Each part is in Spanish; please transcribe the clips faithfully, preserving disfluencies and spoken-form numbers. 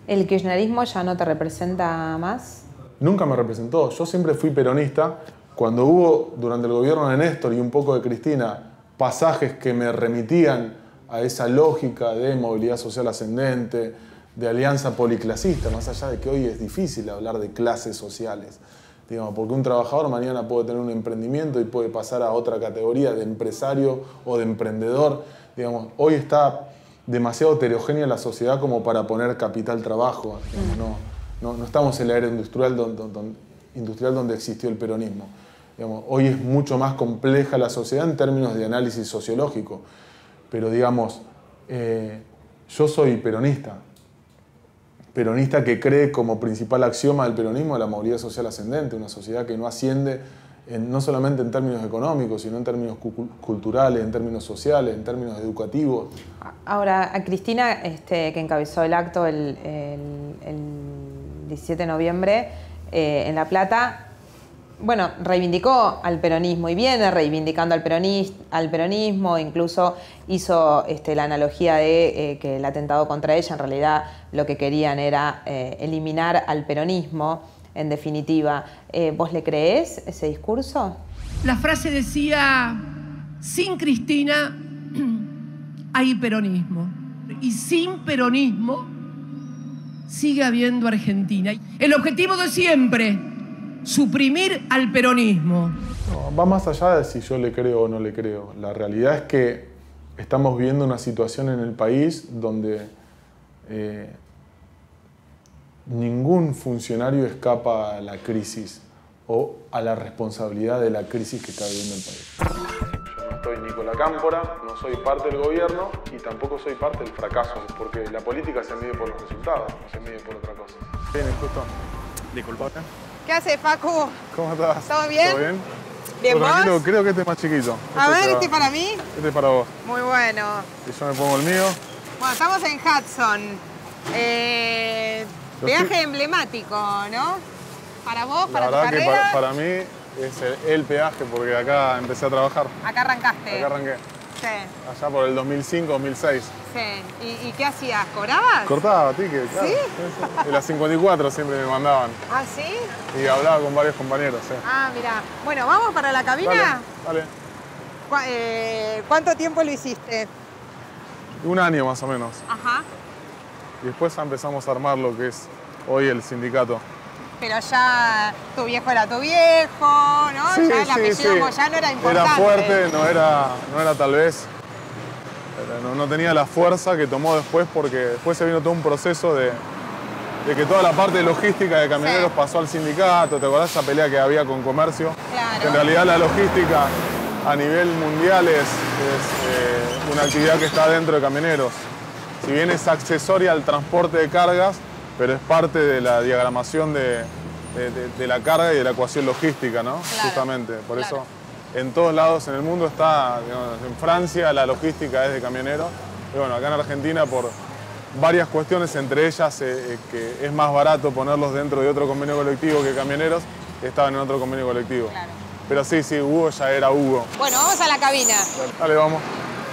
¿El kirchnerismo ya no te representa más? Nunca me representó. Yo siempre fui peronista. Cuando hubo, durante el gobierno de Néstor y un poco de Cristina, pasajes que me remitían a esa lógica de movilidad social ascendente, de alianza policlasista, más allá de que hoy es difícil hablar de clases sociales. Digamos, porque un trabajador mañana puede tener un emprendimiento y puede pasar a otra categoría de empresario o de emprendedor. Digamos, hoy está demasiado heterogénea la sociedad como para poner capital trabajo. Digamos, no, no, no estamos en la era industrial donde, donde, industrial donde existió el peronismo. Digamos, hoy es mucho más compleja la sociedad en términos de análisis sociológico. Pero digamos, eh, yo soy peronista. Peronista que cree como principal axioma del peronismo la movilidad social ascendente, una sociedad que no asciende en, no solamente en términos económicos, sino en términos cu culturales, en términos sociales, en términos educativos. Ahora, a Cristina, este, que encabezó el acto el, el, el diecisiete de noviembre eh, en La Plata, bueno, reivindicó al peronismo y viene reivindicando al, peronis, al peronismo, incluso hizo este, la analogía de eh, que el atentado contra ella en realidad lo que querían era eh, eliminar al peronismo, en definitiva. Eh, ¿Vos le creés ese discurso? La frase decía, sin Cristina hay peronismo y sin peronismo sigue habiendo Argentina. El objetivo de siempre, suprimir al peronismo. No, va más allá de si yo le creo o no le creo. La realidad es que estamos viviendo una situación en el país donde eh, ningún funcionario escapa a la crisis o a la responsabilidad de la crisis que está viviendo el país. Yo no estoy ni con la cámpora, no soy parte del gobierno y tampoco soy parte del fracaso, porque la política se mide por los resultados, no se mide por otra cosa. Bien, justo. Disculpame. ¿Qué hace, Facu? ¿Cómo estás? ¿Todo bien? ¿Todo bien? ¿Bien ¿Todo vos? tranquilo? Creo que este es más chiquito. A Este ver, te va- ¿este para mí? Este es para vos. Muy bueno. Y yo me pongo el mío. Bueno, estamos en Hudson. Eh, Yo viaje estoy- emblemático, ¿no? Para vos, La para tu verdad que carrera. para, para mí es el, el peaje, porque acá empecé a trabajar. Acá arrancaste. Acá arranqué. Sí, Allá por el dos mil cinco, dos mil seis. sí. ¿Y, y qué hacías? ¿Cobrabas? Cortaba ticket, claro. ¿Sí? sí. Y las cincuenta y cuatro siempre me mandaban. ¿Ah, sí? Y hablaba con varios compañeros, sí. Ah, mira. Bueno, ¿vamos para la cabina? Dale, dale. ¿Cu eh, ¿Cuánto tiempo lo hiciste? Un año más o menos. Ajá. Y después empezamos a armar lo que es hoy el sindicato. Pero ya tu viejo era tu viejo, ¿no? Sí, ya el sí, apellido sí. Moyano era importante. Era fuerte, no era, no era tal vez, no, no tenía la fuerza que tomó después, porque después se vino todo un proceso de, de que toda la parte logística de camioneros Sí. pasó al sindicato. ¿Te acordás esa pelea que había con comercio? Claro. Que en realidad la logística a nivel mundial es, es eh, una actividad que está dentro de camioneros. Si bien es accesoria al transporte de cargas, pero es parte de la diagramación de, de, de, de la carga y de la ecuación logística, ¿no? Claro, Justamente. Por claro. eso en todos lados en el mundo está, digamos, en Francia la logística es de camioneros. Y bueno, acá en Argentina por varias cuestiones, entre ellas eh, eh, que es más barato ponerlos dentro de otro convenio colectivo que camioneros, estaban en otro convenio colectivo. Claro. Pero sí, sí, Hugo ya era Hugo. Bueno, vamos a la cabina. Dale, dale, vamos.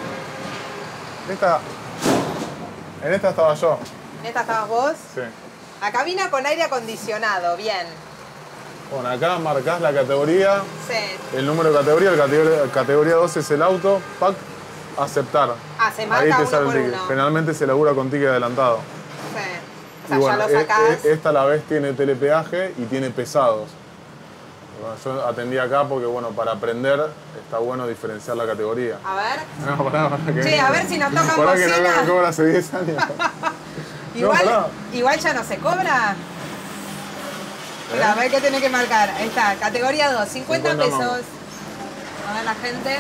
Esta, en esta estaba yo. ¿En esta estabas vos? Sí. La cabina con aire acondicionado, bien. Bueno, acá marcás la categoría, Sí. el número de categoría, el categoría, categoría dos es el auto, pack, aceptar. Ah, se Ahí marca te uno sale el por ticket. uno. Generalmente se labura con ticket adelantado. Sí. O sea, Y bueno, ya lo e- sacás. e- esta a la vez tiene telepeaje y tiene pesados. Bueno, yo atendí acá porque, bueno, para aprender está bueno diferenciar la categoría. A ver. No, pará, pará, que Che, a ver si nos tocan pará que bocina. no me cobra hace diez años. Igual, No, pará. igual ya no se cobra. Mira, a ver qué tiene que marcar. Ahí está, categoría dos, cincuenta, cincuenta pesos. mangos. A ver la gente.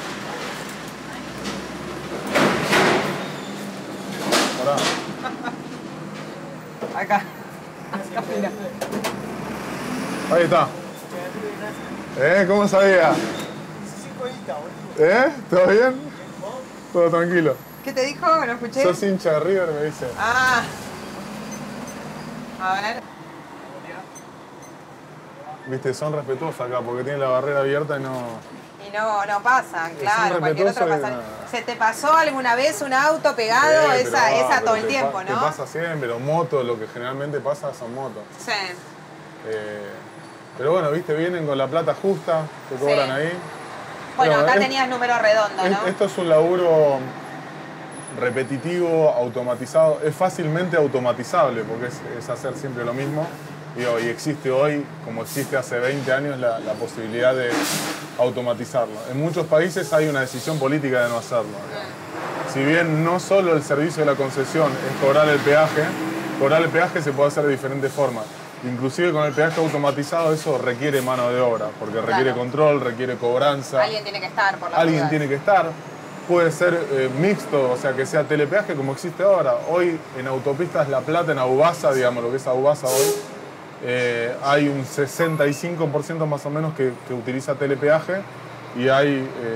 Pará. Acá. Acá, mira. Ahí está. ¿Eh? ¿Cómo sabía? ¿Eh? ¿Todo bien? Todo tranquilo. ¿Qué te dijo? ¿No escuché? Sos hincha de River, me dice. Ah. A ver. viste, son respetuosos acá porque tienen la barrera abierta y no... Y no, no pasa, claro, cualquier otro respetuosos pasa. y- ¿Se te pasó alguna vez un auto pegado? Sí, esa pero, esa pero todo el te tiempo, pa- ¿no? Te pasa siempre, pero motos, lo que generalmente pasa son motos. Sí. Eh, pero bueno, viste, vienen con la plata justa, te cobran Sí. ahí. Bueno, Pero acá es- tenías número redondo, es- ¿no? Esto es un laburo repetitivo, automatizado, es fácilmente automatizable porque es, es hacer siempre lo mismo. Digo, y existe hoy, como existe hace veinte años, la, la posibilidad de automatizarlo. En muchos países hay una decisión política de no hacerlo. Si bien no solo el servicio de la concesión es cobrar el peaje, cobrar el peaje se puede hacer de diferentes formas. Inclusive con el peaje automatizado eso requiere mano de obra, porque requiere Claro. control, requiere cobranza. Alguien tiene que estar por la Alguien dudas. tiene que estar. Puede ser eh, mixto, o sea, que sea telepeaje como existe ahora. Hoy en autopistas La Plata, en Aubasa, digamos, lo que es Aubasa hoy, eh, hay un sesenta y cinco por ciento más o menos que, que utiliza telepeaje y hay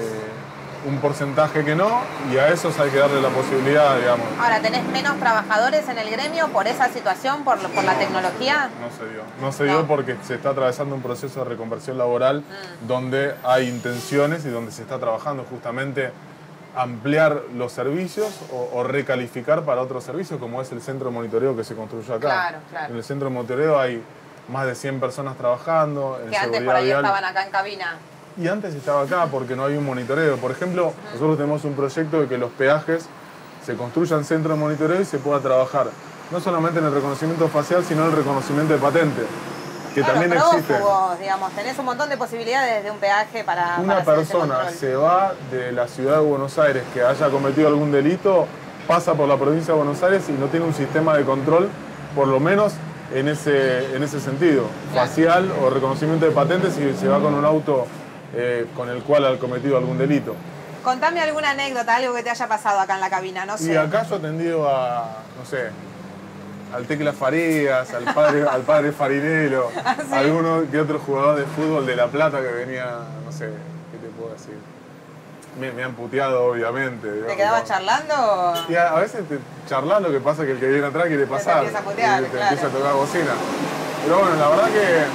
eh, un porcentaje que no, y a esos hay que darle la posibilidad, digamos. Ahora, ¿tenés menos trabajadores en el gremio por esa situación, por, por la tecnología? No se dio. No se dio No. porque se está atravesando un proceso de reconversión laboral Mm. donde hay intenciones y donde se está trabajando justamente ampliar los servicios o, o recalificar para otros servicios, como es el centro de monitoreo que se construyó acá. Claro, claro. En el centro de monitoreo hay más de cien personas trabajando en Que antes seguridad por ahí vial. estaban acá en cabina. Y antes estaba acá porque no hay un monitoreo. Por ejemplo, nosotros tenemos un proyecto de que los peajes se construyan centro de monitoreo y se pueda trabajar no solamente en el reconocimiento facial, sino en el reconocimiento de patente, que Claro, también existe. prófugos, digamos, tenés un montón de posibilidades de un peaje para, Una para hacer ese persona control. se va de la ciudad de Buenos Aires que haya cometido algún delito, pasa por la provincia de Buenos Aires y no tiene un sistema de control, por lo menos en ese, en ese sentido, Claro. facial o reconocimiento de patentes si se va con un auto eh, con el cual ha cometido algún delito. Contame alguna anécdota, algo que te haya pasado acá en la cabina, no sé. Y acá yo he atendido a, no sé, al Tecla Farías, al padre, al padre Farinelo, ¿Ah, sí? a alguno que otro jugador de fútbol de La Plata que venía, no sé, ¿qué te puedo decir? Me, me han puteado, obviamente. ¿Te digamos, quedabas ¿no? charlando? Y a, a veces te, charlando, lo que pasa es que el que viene atrás quiere pasar. empieza a putear, y te claro. empieza a tocar bocina. Pero bueno, la verdad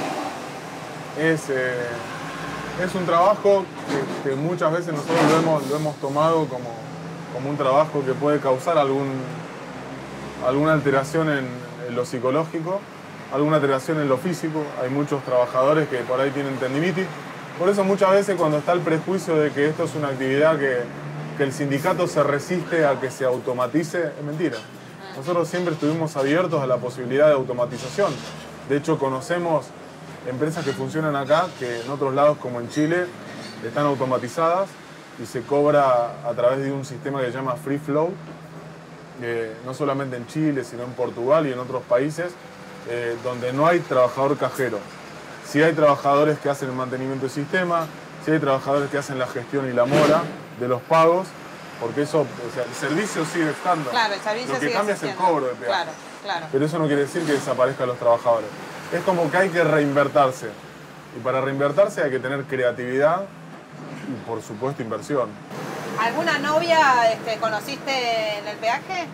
que es, eh, es un trabajo que, que muchas veces nosotros lo hemos, lo hemos tomado como, como un trabajo que puede causar algún, alguna alteración en, en lo psicológico, alguna alteración en lo físico. Hay muchos trabajadores que por ahí tienen tendinitis. Por eso muchas veces cuando está el prejuicio de que esto es una actividad que, que el sindicato se resiste a que se automatice, es mentira. Nosotros siempre estuvimos abiertos a la posibilidad de automatización. De hecho, conocemos empresas que funcionan acá, que en otros lados como en Chile están automatizadas y se cobra a través de un sistema que se llama Free Flow, eh, no solamente en Chile, sino en Portugal y en otros países, eh, donde no hay trabajador cajero. Sí hay trabajadores que hacen el mantenimiento del sistema, sí hay trabajadores que hacen la gestión y la mora de los pagos, porque eso, o sea, el servicio sigue estando. Claro, el servicio Lo que sigue cambia es el existiendo. cobro de peaje. Claro, claro. Pero eso no quiere decir que desaparezcan los trabajadores. Es como que hay que reinvertirse. Y para reinvertirse hay que tener creatividad y, por supuesto, inversión. ¿Alguna novia este, conociste en el peaje?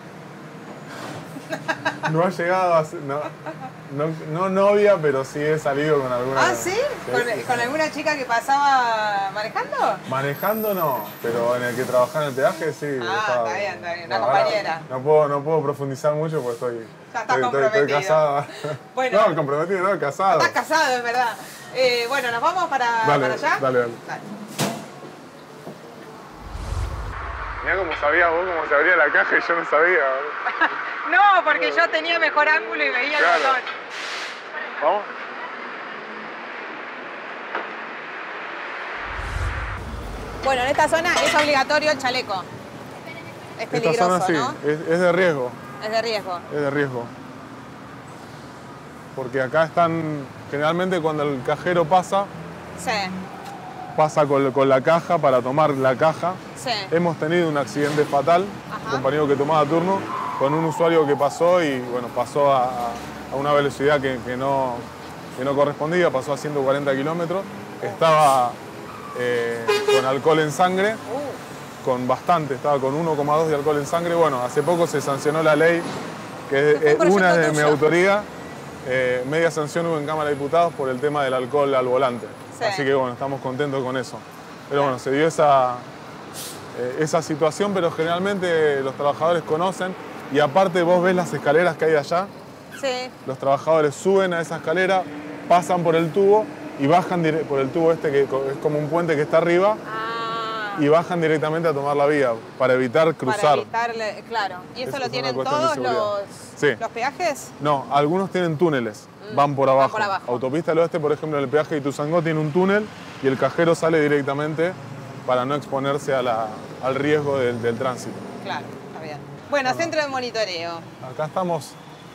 No ha llegado a ser, no, no, no novia, pero sí he salido con alguna. ¿Ah, sí? ¿Con, sí, con sí. alguna chica que pasaba manejando? Manejando no, pero en el que trabajaba en el peaje sí. Ah, estaba- está bien, está bien, una No, ahora compañera. No puedo, no puedo profundizar mucho porque estoy, Ya estás estoy, estoy- estoy comprometido. casada. Bueno. No, comprometido, no, casado. Estás casado, es verdad. Eh, bueno, ¿nos vamos para, Dale, para allá? dale, dale. Mirá cómo sabía vos cómo se abría la caja y yo no sabía. No, porque yo tenía mejor ángulo y veía Claro. el botón. ¿Vamos? Bueno, en esta zona es obligatorio el chaleco. Es Esta peligroso, zona sí, ¿no? es, es de riesgo, Es de riesgo. es de riesgo. Porque acá están, generalmente cuando el cajero pasa, Sí, pasa con, con la caja para tomar la caja. sí. Hemos tenido un accidente fatal, Ajá. un compañero que tomaba turno, con un usuario que pasó y bueno, pasó a, a una velocidad que, que no, que no correspondía, pasó a ciento cuarenta kilómetros, estaba eh, con alcohol en sangre, Uh, con bastante, estaba con uno coma dos de alcohol en sangre. Bueno, hace poco se sancionó la ley, que fue es un proyecto una de mi tuyo. autoría, eh, media sanción hubo en Cámara de Diputados por el tema del alcohol al volante. Sí. Así que bueno, estamos contentos con eso. Pero bueno, se dio esa, eh, esa situación, pero generalmente los trabajadores conocen y aparte vos ves las escaleras que hay allá. Sí. Los trabajadores suben a esa escalera, pasan por el tubo y bajan dire- por el tubo este que co- es como un puente que está arriba Ah, y bajan directamente a tomar la vía para evitar cruzar. para evitarle, claro. ¿Y eso, Eso lo es una tienen cuestión de todos seguridad. los, Sí. los peajes? No, algunos tienen túneles, Mm, van por van abajo. por abajo. Autopista del Oeste, por ejemplo, en el peaje de Ituzaingó tiene un túnel y el cajero sale directamente para no exponerse a la- al riesgo del, del tránsito. Claro, está bien. Bueno, centro de monitoreo. Acá estamos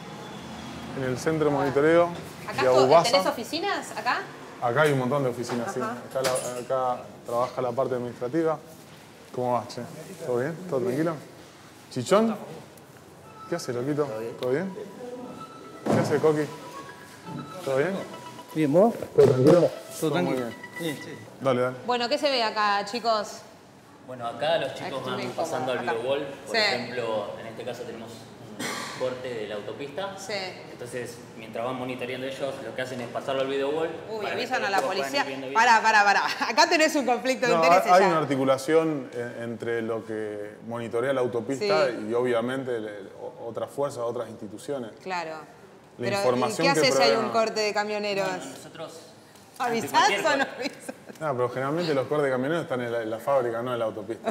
en el centro de monitoreo ¿Acá de to- Aubasa. tenés oficinas? ¿Acá? Acá hay un montón de oficinas, sí. Ajá. Acá, la- acá trabaja la parte administrativa. ¿Cómo vas, che? ¿Todo bien? ¿Todo tranquilo? ¿Chichón? ¿Qué hace, loquito? ¿Todo bien? ¿Qué hace, Coqui? ¿Todo bien? Bien, ¿vos? ¿Todo tranquilo? Todo muy tranquilo. bien. Bien, sí. Dale, dale. Bueno, ¿qué se ve acá, chicos? Bueno, acá los chicos Estoy van muy pasando al incómoda, acá. video wall. Por Sí. ejemplo, en este caso tenemos un corte de la autopista. Sí. Entonces, mientras van monitoreando ellos, lo que hacen es pasarlo al video wall. Uy, para que avisan todos a la los chicos puedan policía. ir viendo bien. Pará, pará, pará. Acá tenés un conflicto de No, intereses hay ya. una articulación en- entre lo que monitorea la autopista Sí. y obviamente le- o- otras fuerzas, otras instituciones. Claro. La Pero, información ¿y qué que haces si hay proveen- un corte de camioneros? Bueno, nosotros. ante ¿Avisás cualquier o no cosa- avisás? No, pero generalmente los cortes de camioneros están en la, en la fábrica, no en la autopista.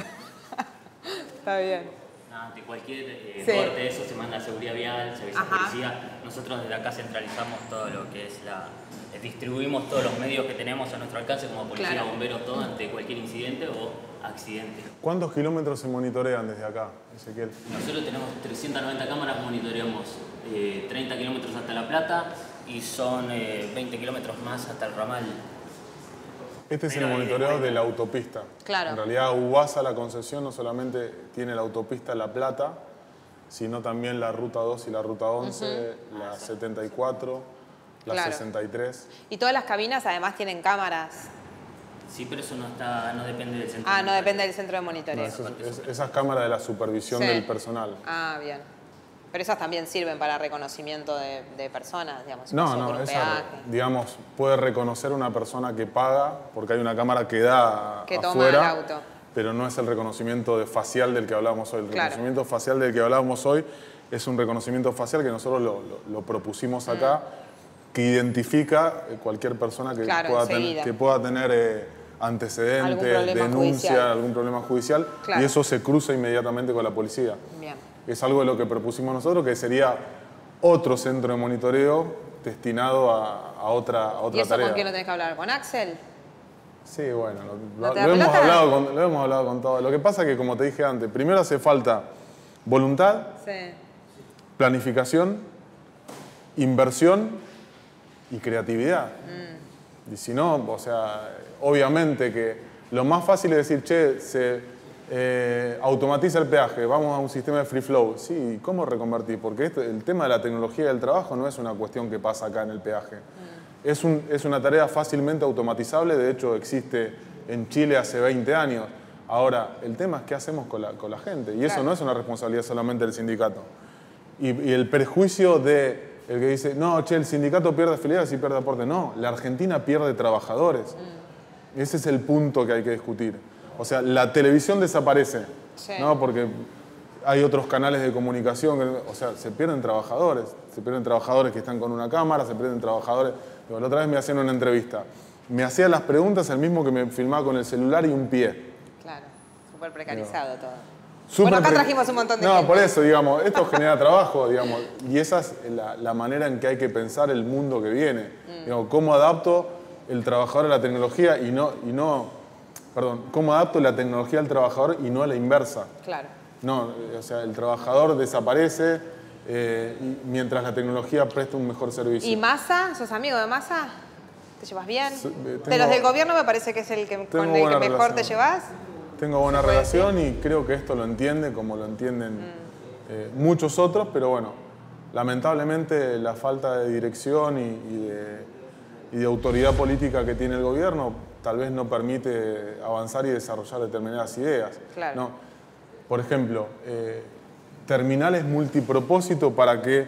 Está bien. No, ante cualquier eh, Sí. corte de eso se manda a seguridad vial, se avisa a Ajá. policía. Nosotros desde acá centralizamos todo lo que es la. eh, Distribuimos todos los medios que tenemos a nuestro alcance, como policía, Claro. bomberos, todo, ante cualquier incidente o accidente. ¿Cuántos kilómetros se monitorean desde acá, Ezequiel? Nosotros tenemos trescientas noventa cámaras, monitoreamos eh, treinta kilómetros hasta La Plata y son eh, veinte kilómetros más hasta el ramal. Este es el Pero, eh, monitoreo bueno. de la autopista. Claro. En realidad, Ubasa, la concesión, no solamente tiene la autopista La Plata, sino también la Ruta dos y la Ruta once, la setenta y cuatro, la Claro. sesenta y tres. Y todas las cabinas además tienen cámaras. Sí, pero eso no está, no depende del centro. Ah, no de depende del centro de No, monitoreo. eso- es- esas cámaras de la supervisión Sí. del personal. Ah, bien. Pero esas también sirven para reconocimiento de, de personas, digamos. si No, pasó por no, un esa, peaje. digamos, puede reconocer una persona que paga, porque hay una cámara que da Que toma afuera, el auto. pero no es el reconocimiento de facial del que hablábamos hoy. El Claro. reconocimiento facial del que hablábamos hoy es un reconocimiento facial que nosotros lo, lo- lo propusimos acá, que identifica eh, cualquier persona que, Mm. Claro, pueda, ten- enseguida. que pueda tener eh, Algún antecedentes, problema denuncia, judicial. algún problema judicial, Claro. y eso se cruza inmediatamente con la policía. Bien. Es algo de lo que propusimos nosotros, que sería otro centro de monitoreo destinado a, a otra, a otra ¿Y eso tarea. con quién lo tenés que hablar? ¿Con Axel? Sí, bueno, lo, ¿No lo- te da lo hemos pelota? hablado con, lo hemos hablado con todo. Lo que pasa es que, como te dije antes, primero hace falta voluntad, Sí. planificación, inversión y creatividad. Mm. Y si no, o sea, obviamente que lo más fácil es decir, che, se eh, automatiza el peaje, vamos a un sistema de free flow. Sí, ¿cómo reconvertir? Porque esto- el tema de la tecnología del trabajo no es una cuestión que pasa acá en el peaje. Mm. Es, un- es una tarea fácilmente automatizable, de hecho existe en Chile hace veinte años. Ahora, el tema es qué hacemos con la, con la gente, y eso Claro. no es una responsabilidad solamente del sindicato. Y, y el perjuicio de el que dice, no, che, el sindicato pierde afiliados y pierde aporte. No, la Argentina pierde trabajadores. Mm. Ese es el punto que hay que discutir. O sea, la televisión desaparece, Sí. ¿no? Porque hay otros canales de comunicación, que- o sea, se pierden trabajadores. Se pierden trabajadores que están con una cámara, se pierden trabajadores. Digo, la otra vez me hacían una entrevista. Me hacía las preguntas el mismo que me filmaba con el celular y un pie. Claro. Súper precarizado todo. Súper Bueno, acá pre- trajimos un montón de No, gente. por eso, digamos, esto genera trabajo, digamos, y esa es la, la manera en que hay que pensar el mundo que viene. Mm. Digamos, cómo adapto el trabajador a la tecnología y no, y no, perdón, cómo adapto la tecnología al trabajador y no a la inversa. Claro. No, o sea, el trabajador desaparece eh, y mientras la tecnología presta un mejor servicio. ¿Y Massa? ¿Sos amigo de Massa? ¿Te llevas bien? Sí, eh, De tengo- los del gobierno me parece que es el que, con el que buena mejor te relación. llevas. Tengo buena puede relación y creo que esto lo entiende como lo entienden eh, muchos otros, pero bueno, lamentablemente la falta de dirección y, y de, y de autoridad política que tiene el gobierno tal vez no permite avanzar y desarrollar determinadas ideas. Claro. ¿no? Por ejemplo, eh, terminales multipropósito para que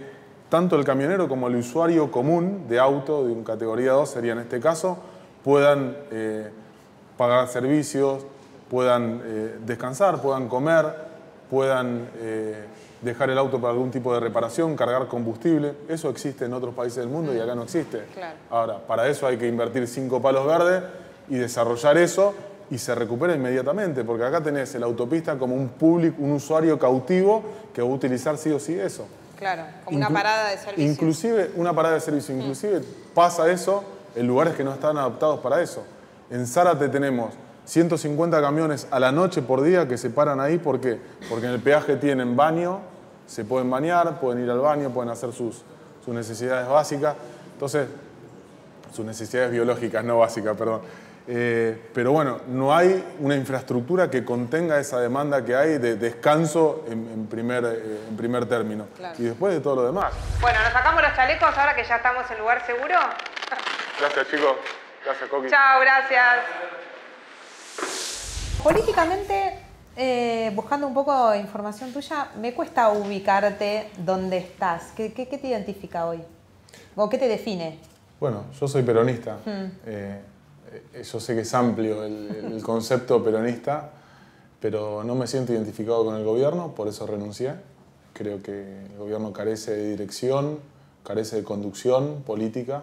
tanto el camionero como el usuario común de auto, de un categoría dos sería en este caso, puedan eh, pagar servicios, puedan eh, descansar, puedan comer, puedan eh, dejar el auto para algún tipo de reparación, cargar combustible. Eso existe en otros países del mundo y acá no existe. Claro. Ahora, para eso hay que invertir cinco palos verdes y desarrollar eso y se recupera inmediatamente, porque acá tenés el autopista como un público, un usuario cautivo que va a utilizar sí o sí eso. Claro, como Inclu- una parada de servicio. Inclusive, una parada de servicio, inclusive pasa eso en lugares que no están adaptados para eso. En Zárate tenemos ciento cincuenta camiones a la noche por día que se paran ahí. ¿Por qué? Porque en el peaje tienen baño, se pueden bañar, pueden ir al baño, pueden hacer sus, sus necesidades básicas. Entonces, sus necesidades biológicas, no básicas, perdón. Eh, pero bueno, no hay una infraestructura que contenga esa demanda que hay de descanso en, en, primer, eh, en primer término. Claro. Y después de todo lo demás. Bueno, ¿nos sacamos los chalecos ahora que ya estamos en lugar seguro? Gracias, chicos. Gracias, Coqui. Chao, gracias. Políticamente, eh, buscando un poco de información tuya, me cuesta ubicarte dónde estás. ¿Qué, qué, qué te identifica hoy? ¿O qué te define? Bueno, yo soy peronista. Hmm. Eh, yo sé que es amplio el, el concepto peronista, pero no me siento identificado con el gobierno, por eso renuncié. Creo que el gobierno carece de dirección, carece de conducción política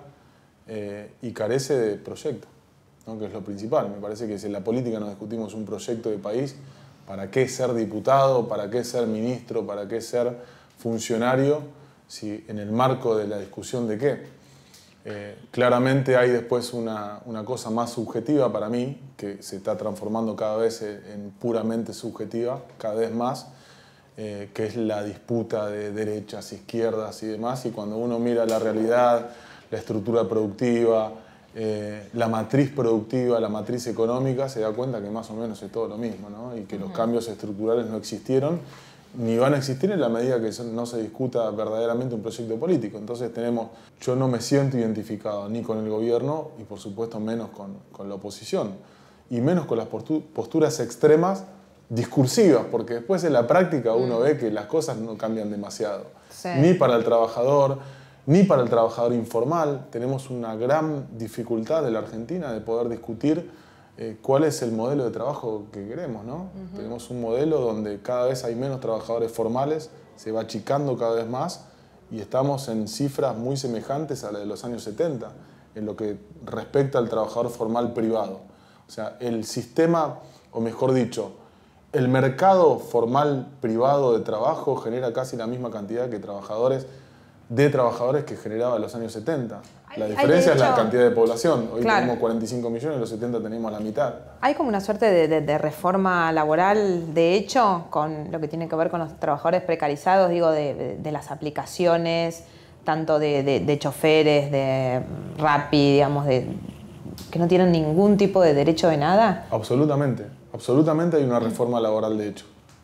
eh, y carece de proyecto, ¿no? Que es lo principal. Me parece que si en la política no discutimos un proyecto de país, ¿para qué ser diputado? ¿Para qué ser ministro? ¿Para qué ser funcionario? Si en el marco de la discusión de qué. Eh, claramente hay después una, una cosa más subjetiva para mí, que se está transformando cada vez en puramente subjetiva, cada vez más, eh, que es la disputa de derechas, izquierdas y demás. Y cuando uno mira la realidad, la estructura productiva, eh, la matriz productiva, la matriz económica, se da cuenta que más o menos es todo lo mismo, ¿no? Y que los cambios estructurales no existieron ni van a existir en la medida que no se discuta verdaderamente un proyecto político. Entonces tenemos, yo no me siento identificado ni con el gobierno y por supuesto menos con, con la oposición y menos con las posturas extremas discursivas, porque después en la práctica uno ve que las cosas no cambian demasiado, sí. Ni para el trabajador, ni para el trabajador informal. Tenemos una gran dificultad en la Argentina de poder discutir Eh, cuál es el modelo de trabajo que queremos, ¿no? Uh-huh. Tenemos un modelo donde cada vez hay menos trabajadores formales, se va achicando cada vez más y estamos en cifras muy semejantes a las de los años setenta en lo que respecta al trabajador formal privado. O sea, el sistema, o mejor dicho, el mercado formal privado de trabajo genera casi la misma cantidad que trabajadores de trabajadores que generaba en los años setenta. La diferencia es la cantidad de población. Hoy claro. tenemos cuarenta y cinco millones, en los setenta teníamos la mitad. ¿Hay como una suerte de, de, de reforma laboral, de hecho, con lo que tiene que ver con los trabajadores precarizados, digo, de, de, de las aplicaciones, tanto de, de, de choferes, de Rappi, digamos, de, que no tienen ningún tipo de derecho de nada? Absolutamente. Absolutamente hay una reforma laboral, de hecho.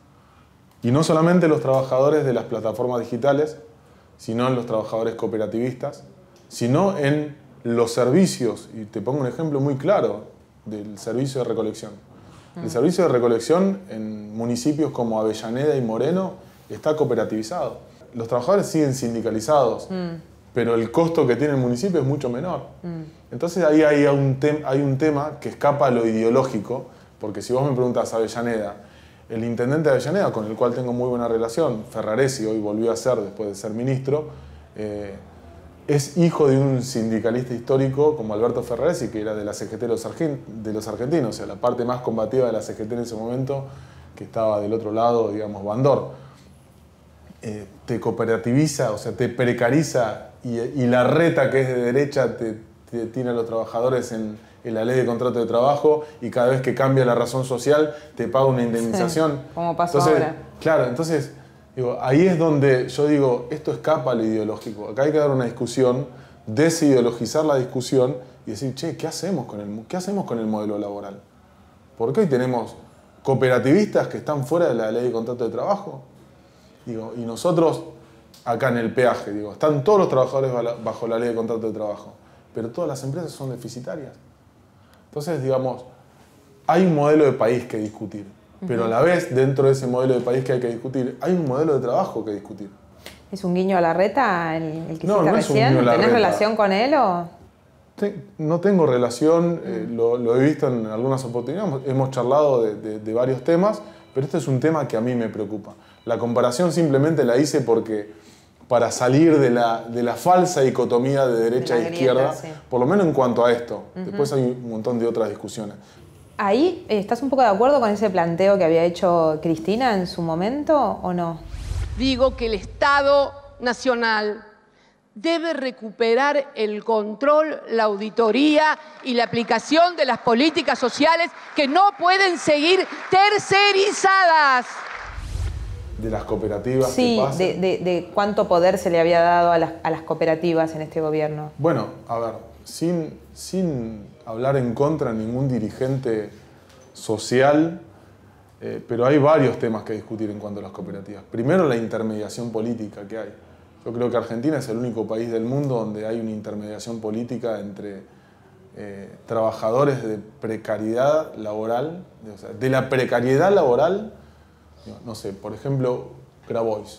Y no solamente los trabajadores de las plataformas digitales, sino en los trabajadores cooperativistas, sino en los servicios. Y te pongo un ejemplo muy claro del servicio de recolección. El servicio de recolección en municipios como Avellaneda y Moreno está cooperativizado. Los trabajadores siguen sindicalizados, mm. pero el costo que tiene el municipio es mucho menor. Mm. Entonces ahí hay un, hay un tema que escapa a lo ideológico, porque si vos me preguntás a Avellaneda, el intendente de Avellaneda, con el cual tengo muy buena relación, Ferraresi, hoy volvió a ser después de ser ministro, eh, es hijo de un sindicalista histórico como Alberto Ferraresi, que era de la C G T de los, de los argentinos, o sea, la parte más combativa de la C G T en ese momento, que estaba del otro lado, digamos, Bandor. Eh, te cooperativiza, o sea, te precariza y, y la reta que es de derecha te, te tiene a los trabajadores en, en la ley de contrato de trabajo y cada vez que cambia la razón social te paga una indemnización. Sí, como pasó entonces, ahora. Claro, entonces... Digo, ahí es donde yo digo, esto escapa a lo ideológico. Acá hay que dar una discusión, desideologizar la discusión y decir, che, ¿qué hacemos con el, qué hacemos con el modelo laboral? Porque hoy tenemos cooperativistas que están fuera de la ley de contrato de trabajo. Digo, y nosotros, acá en el peaje, digo, están todos los trabajadores bajo la ley de contrato de trabajo, pero todas las empresas son deficitarias. Entonces, digamos, hay un modelo de país que discutir. Pero a la vez, dentro de ese modelo de país que hay que discutir, hay un modelo de trabajo que discutir. ¿Es un guiño a Larreta el, el que No, hiciste no es un recién? guiño a ¿Tenés Larreta. relación con él o...? Te- no tengo relación, eh, lo, lo he visto en algunas oportunidades, hemos, hemos charlado de, de- de varios temas, pero este es un tema que a mí me preocupa. La comparación simplemente la hice porque para salir de la, de la falsa dicotomía de derecha De e la izquierda, grieta, sí. por lo menos en cuanto a esto. Uh-huh. Después hay un montón de otras discusiones. ¿Ahí eh, estás un poco de acuerdo con ese planteo que había hecho Cristina en su momento o no? Digo que el Estado Nacional debe recuperar el control, la auditoría y la aplicación de las políticas sociales que no pueden seguir tercerizadas. De las cooperativas. Sí, que pasan. de, de, de cuánto poder se le había dado a las, a las cooperativas en este gobierno. Bueno, a ver, sin, sin hablar en contra de ningún dirigente social, eh, pero hay varios temas que discutir en cuanto a las cooperativas. Primero, la intermediación política que hay. Yo creo que Argentina es el único país del mundo donde hay una intermediación política entre eh, trabajadores de precariedad laboral, de, o sea, de la precariedad laboral, no sé, por ejemplo, Grabois.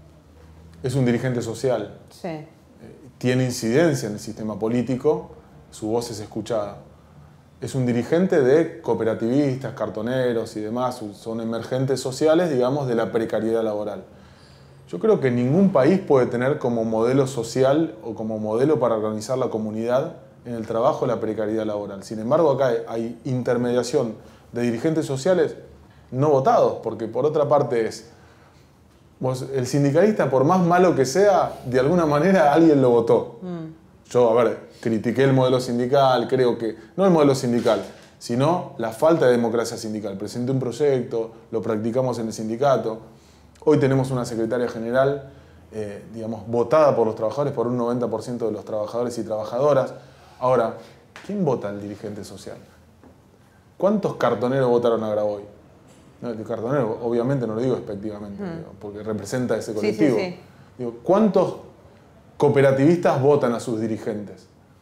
Es un dirigente social. Sí. Eh, tiene incidencia en el sistema político, su voz es escuchada. Es un dirigente de cooperativistas, cartoneros y demás, son emergentes sociales, digamos, de la precariedad laboral. Yo creo que ningún país puede tener como modelo social o como modelo para organizar la comunidad en el trabajo la precariedad laboral. Sin embargo, acá hay intermediación de dirigentes sociales no votados, porque por otra parte es, vos, el sindicalista, por más malo que sea, de alguna manera alguien lo votó. Mm. Yo, a ver, critiqué el modelo sindical, creo que, no el modelo sindical, sino la falta de democracia sindical. Presenté un proyecto, lo practicamos en el sindicato. Hoy tenemos una secretaria general, eh, digamos, votada por los trabajadores, por un noventa por ciento de los trabajadores y trabajadoras. Ahora, ¿quién vota al dirigente social? ¿Cuántos cartoneros votaron a Grabois? No, el cartonero, obviamente no lo digo despectivamente, mm. digo, porque representa ese colectivo. Sí, sí, sí. Digo, ¿cuántos cooperativistas votan a sus dirigentes?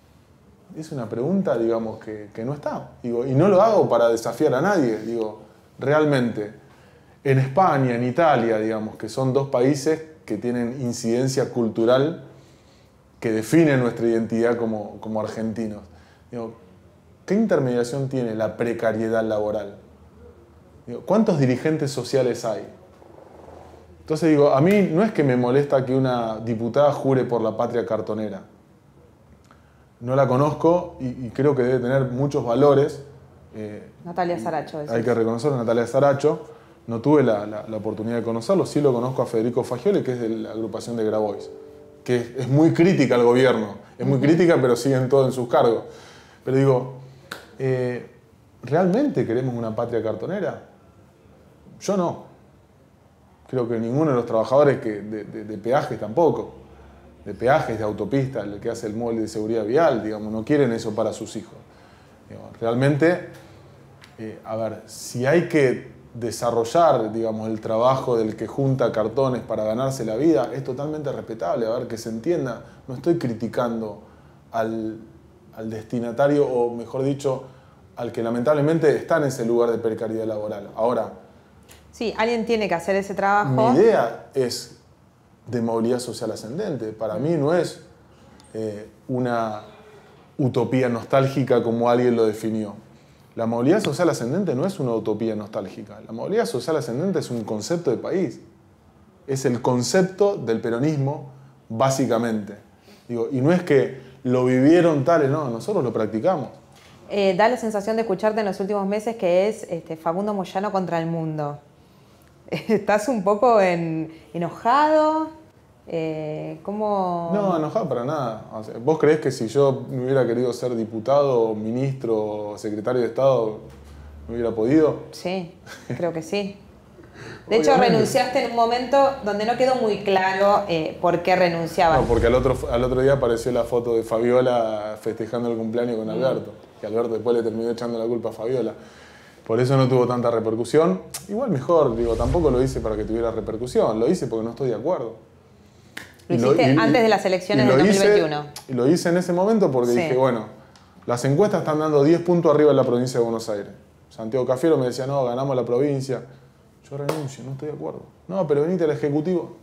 Es una pregunta, digamos, que, que no está. Digo, y no lo hago para desafiar a nadie. Digo, realmente... En España, en Italia, digamos, que son dos países que tienen incidencia cultural que define nuestra identidad como, como argentinos. Digo, ¿qué intermediación tiene la precariedad laboral? Digo, ¿cuántos dirigentes sociales hay? Entonces digo, a mí no es que me molesta que una diputada jure por la patria cartonera. No la conozco y, y creo que debe tener muchos valores. Eh, Natalia Saracho. Hay que reconocerlo, Natalia Saracho. No tuve la, la, la oportunidad de conocerlo, sí lo conozco a Federico Fagioli, que es de la agrupación de Grabois, que es, es muy crítica al gobierno, es muy crítica, pero siguen todo en sus cargos. Pero digo, eh, ¿realmente queremos una patria cartonera? Yo no. Creo que ninguno de los trabajadores que, de, de, de peajes tampoco, de peajes, de autopistas, el que hace el móvil de seguridad vial, digamos, no quieren eso para sus hijos. Digo, realmente, eh, a ver, si hay que desarrollar, digamos, el trabajo del que junta cartones para ganarse la vida, es totalmente respetable, a ver, que se entienda. No estoy criticando al, al destinatario, o mejor dicho, al que lamentablemente está en ese lugar de precariedad laboral. Ahora, sí, alguien tiene que hacer ese trabajo. Mi idea es de movilidad social ascendente. Para mí no es eh, una utopía nostálgica como alguien lo definió. La movilidad social ascendente no es una utopía nostálgica. La movilidad social ascendente es un concepto de país. Es el concepto del peronismo, básicamente. Digo, y no es que lo vivieron tales, no, nosotros lo practicamos. Eh, da la sensación de escucharte en los últimos meses que es este, Facundo Moyano contra el mundo. ¿Estás un poco en, enojado? Eh, ¿Cómo...? No, enojado para nada. O sea, ¿vos creés que si yo me hubiera querido ser diputado, ministro, secretario de Estado, me hubiera podido? Sí, creo que sí. De hecho, renunciaste en un momento donde no quedó muy claro eh, por qué renunciabas. No, porque al otro, al otro día apareció la foto de Fabiola festejando el cumpleaños con Alberto. Mm. Y Alberto después le terminó echando la culpa a Fabiola. Por eso no tuvo tanta repercusión. Igual mejor, digo, tampoco lo hice para que tuviera repercusión. Lo hice porque no estoy de acuerdo. Lo hiciste y lo, y, antes de las elecciones del dos mil veintiuno. Hice, y lo hice en ese momento porque sí. dije, bueno, las encuestas están dando diez puntos arriba en la provincia de Buenos Aires. Santiago Cafiero me decía, no, ganamos la provincia. Yo renuncio, no estoy de acuerdo. No, pero venite al Ejecutivo.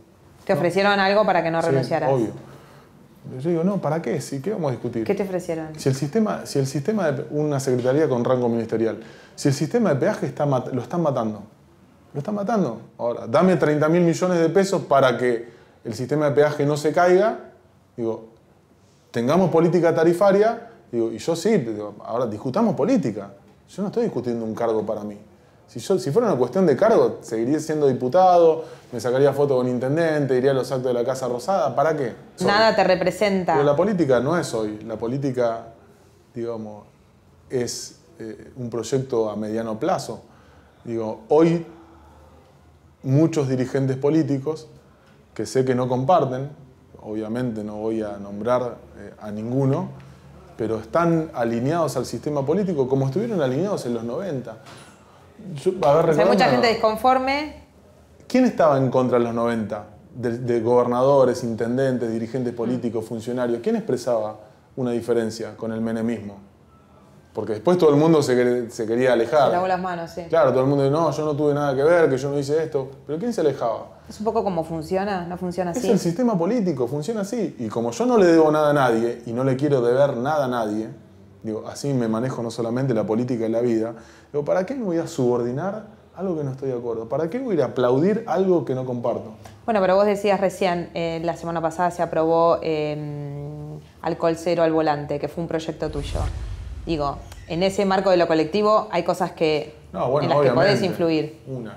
¿Te ofrecieron no. algo para que no Sí, renunciaras? obvio. Yo digo, no, ¿para qué? ¿Sí? ¿Qué vamos a discutir? ¿Qué te ofrecieron? Si el sistema, si el sistema de una secretaría con rango ministerial, si el sistema de peaje está, lo están matando, lo están matando. Ahora, dame treinta mil millones de pesos para que el sistema de peaje no se caiga, digo, tengamos política tarifaria, digo, y yo sí, digo, ahora discutamos política. Yo no estoy discutiendo un cargo para mí. Si, yo, si fuera una cuestión de cargo, seguiría siendo diputado, me sacaría foto con intendente, iría a los actos de la Casa Rosada. ¿Para qué? Soy. Nada te representa. Pero la política no es hoy. La política, digamos, es eh, un proyecto a mediano plazo. Digo, hoy muchos dirigentes políticos que sé que no comparten, obviamente no voy a nombrar eh, a ninguno, pero están alineados al sistema político como estuvieron alineados en los noventa. Yo, a ver, o sea, hay mucha una, gente disconforme. ¿Quién estaba en contra en los noventa? De, de gobernadores, intendentes, dirigentes políticos, funcionarios. ¿Quién expresaba una diferencia con el menemismo? Porque después todo el mundo se, se quería alejar. Se lavó las manos, sí. Claro, todo el mundo dice, no, yo no tuve nada que ver, que yo no hice esto. ¿Pero quién se alejaba? Es un poco como funciona, no funciona así. Es el sistema político, funciona así. Y como yo no le debo nada a nadie y no le quiero deber nada a nadie, digo, así me manejo no solamente la política y la vida, digo, ¿para qué me voy a subordinar algo que no estoy de acuerdo? ¿Para qué voy a ir a aplaudir algo que no comparto? Bueno, pero vos decías recién, eh, la semana pasada se aprobó eh, alcohol cero al volante, que fue un proyecto tuyo. Digo, en ese marco de lo colectivo hay cosas que, no, bueno, en las obviamente, que podés influir. Una.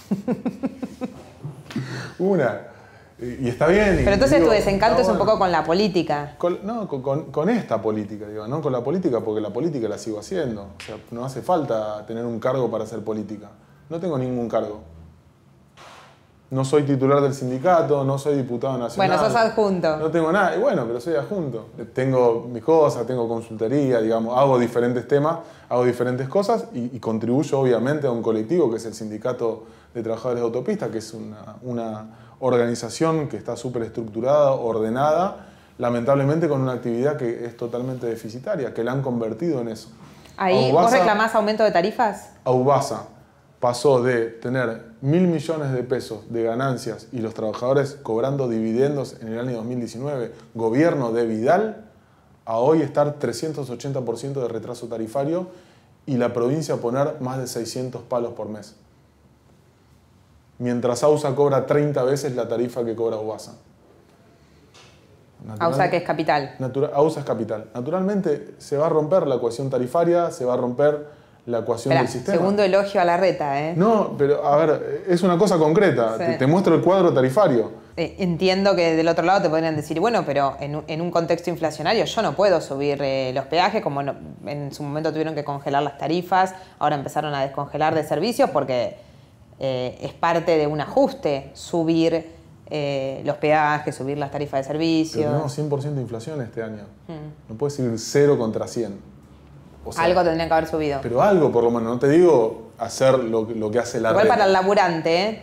Una. Y, y está bien. Pero entonces digo, tu desencanto es bueno. un poco con la política. Con, no, con, con, con esta política, digo, no con la política porque la política la sigo haciendo. O sea, no hace falta tener un cargo para hacer política. No tengo ningún cargo. No soy titular del sindicato, no soy diputado nacional. Bueno, sos adjunto. No tengo nada. Y bueno, pero soy adjunto. Tengo mis cosas, tengo consultoría, digamos, hago diferentes temas, hago diferentes cosas y, y contribuyo obviamente a un colectivo que es el Sindicato de Trabajadores de Autopistas, que es una, una organización que está súper estructurada, ordenada, lamentablemente con una actividad que es totalmente deficitaria, que la han convertido en eso. Ahí, Aubasa, ¿vos reclamás aumento de tarifas? Aubasa pasó de tener mil millones de pesos de ganancias y los trabajadores cobrando dividendos en el año dos mil diecinueve, gobierno de Vidal, a hoy estar trescientos ochenta por ciento de retraso tarifario y la provincia poner más de seiscientos palos por mes. Mientras AUSA cobra treinta veces la tarifa que cobra Aubasa. Natural, AUSA, que es capital. Natural, AUSA es capital. Naturalmente se va a romper la ecuación tarifaria, se va a romper la ecuación Esperá, del sistema. Segundo elogio a la reta, ¿eh? No, pero a ver, es una cosa concreta. Sí. Te, te muestro el cuadro tarifario. Eh, entiendo que del otro lado te podrían decir, bueno, pero en, un- en un contexto inflacionario yo no puedo subir eh, los peajes, como no- en su momento tuvieron que congelar las tarifas, ahora empezaron a descongelar de servicios porque eh, es parte de un ajuste subir eh, los peajes, subir las tarifas de Pero servicios. tenemos cien por ciento de inflación este año. No puedes ir cero contra cien. O sea, Algo tendrían que haber subido. Pero algo, por lo menos. No te digo hacer lo, lo que hace la Igual red. para el laburante, ¿eh?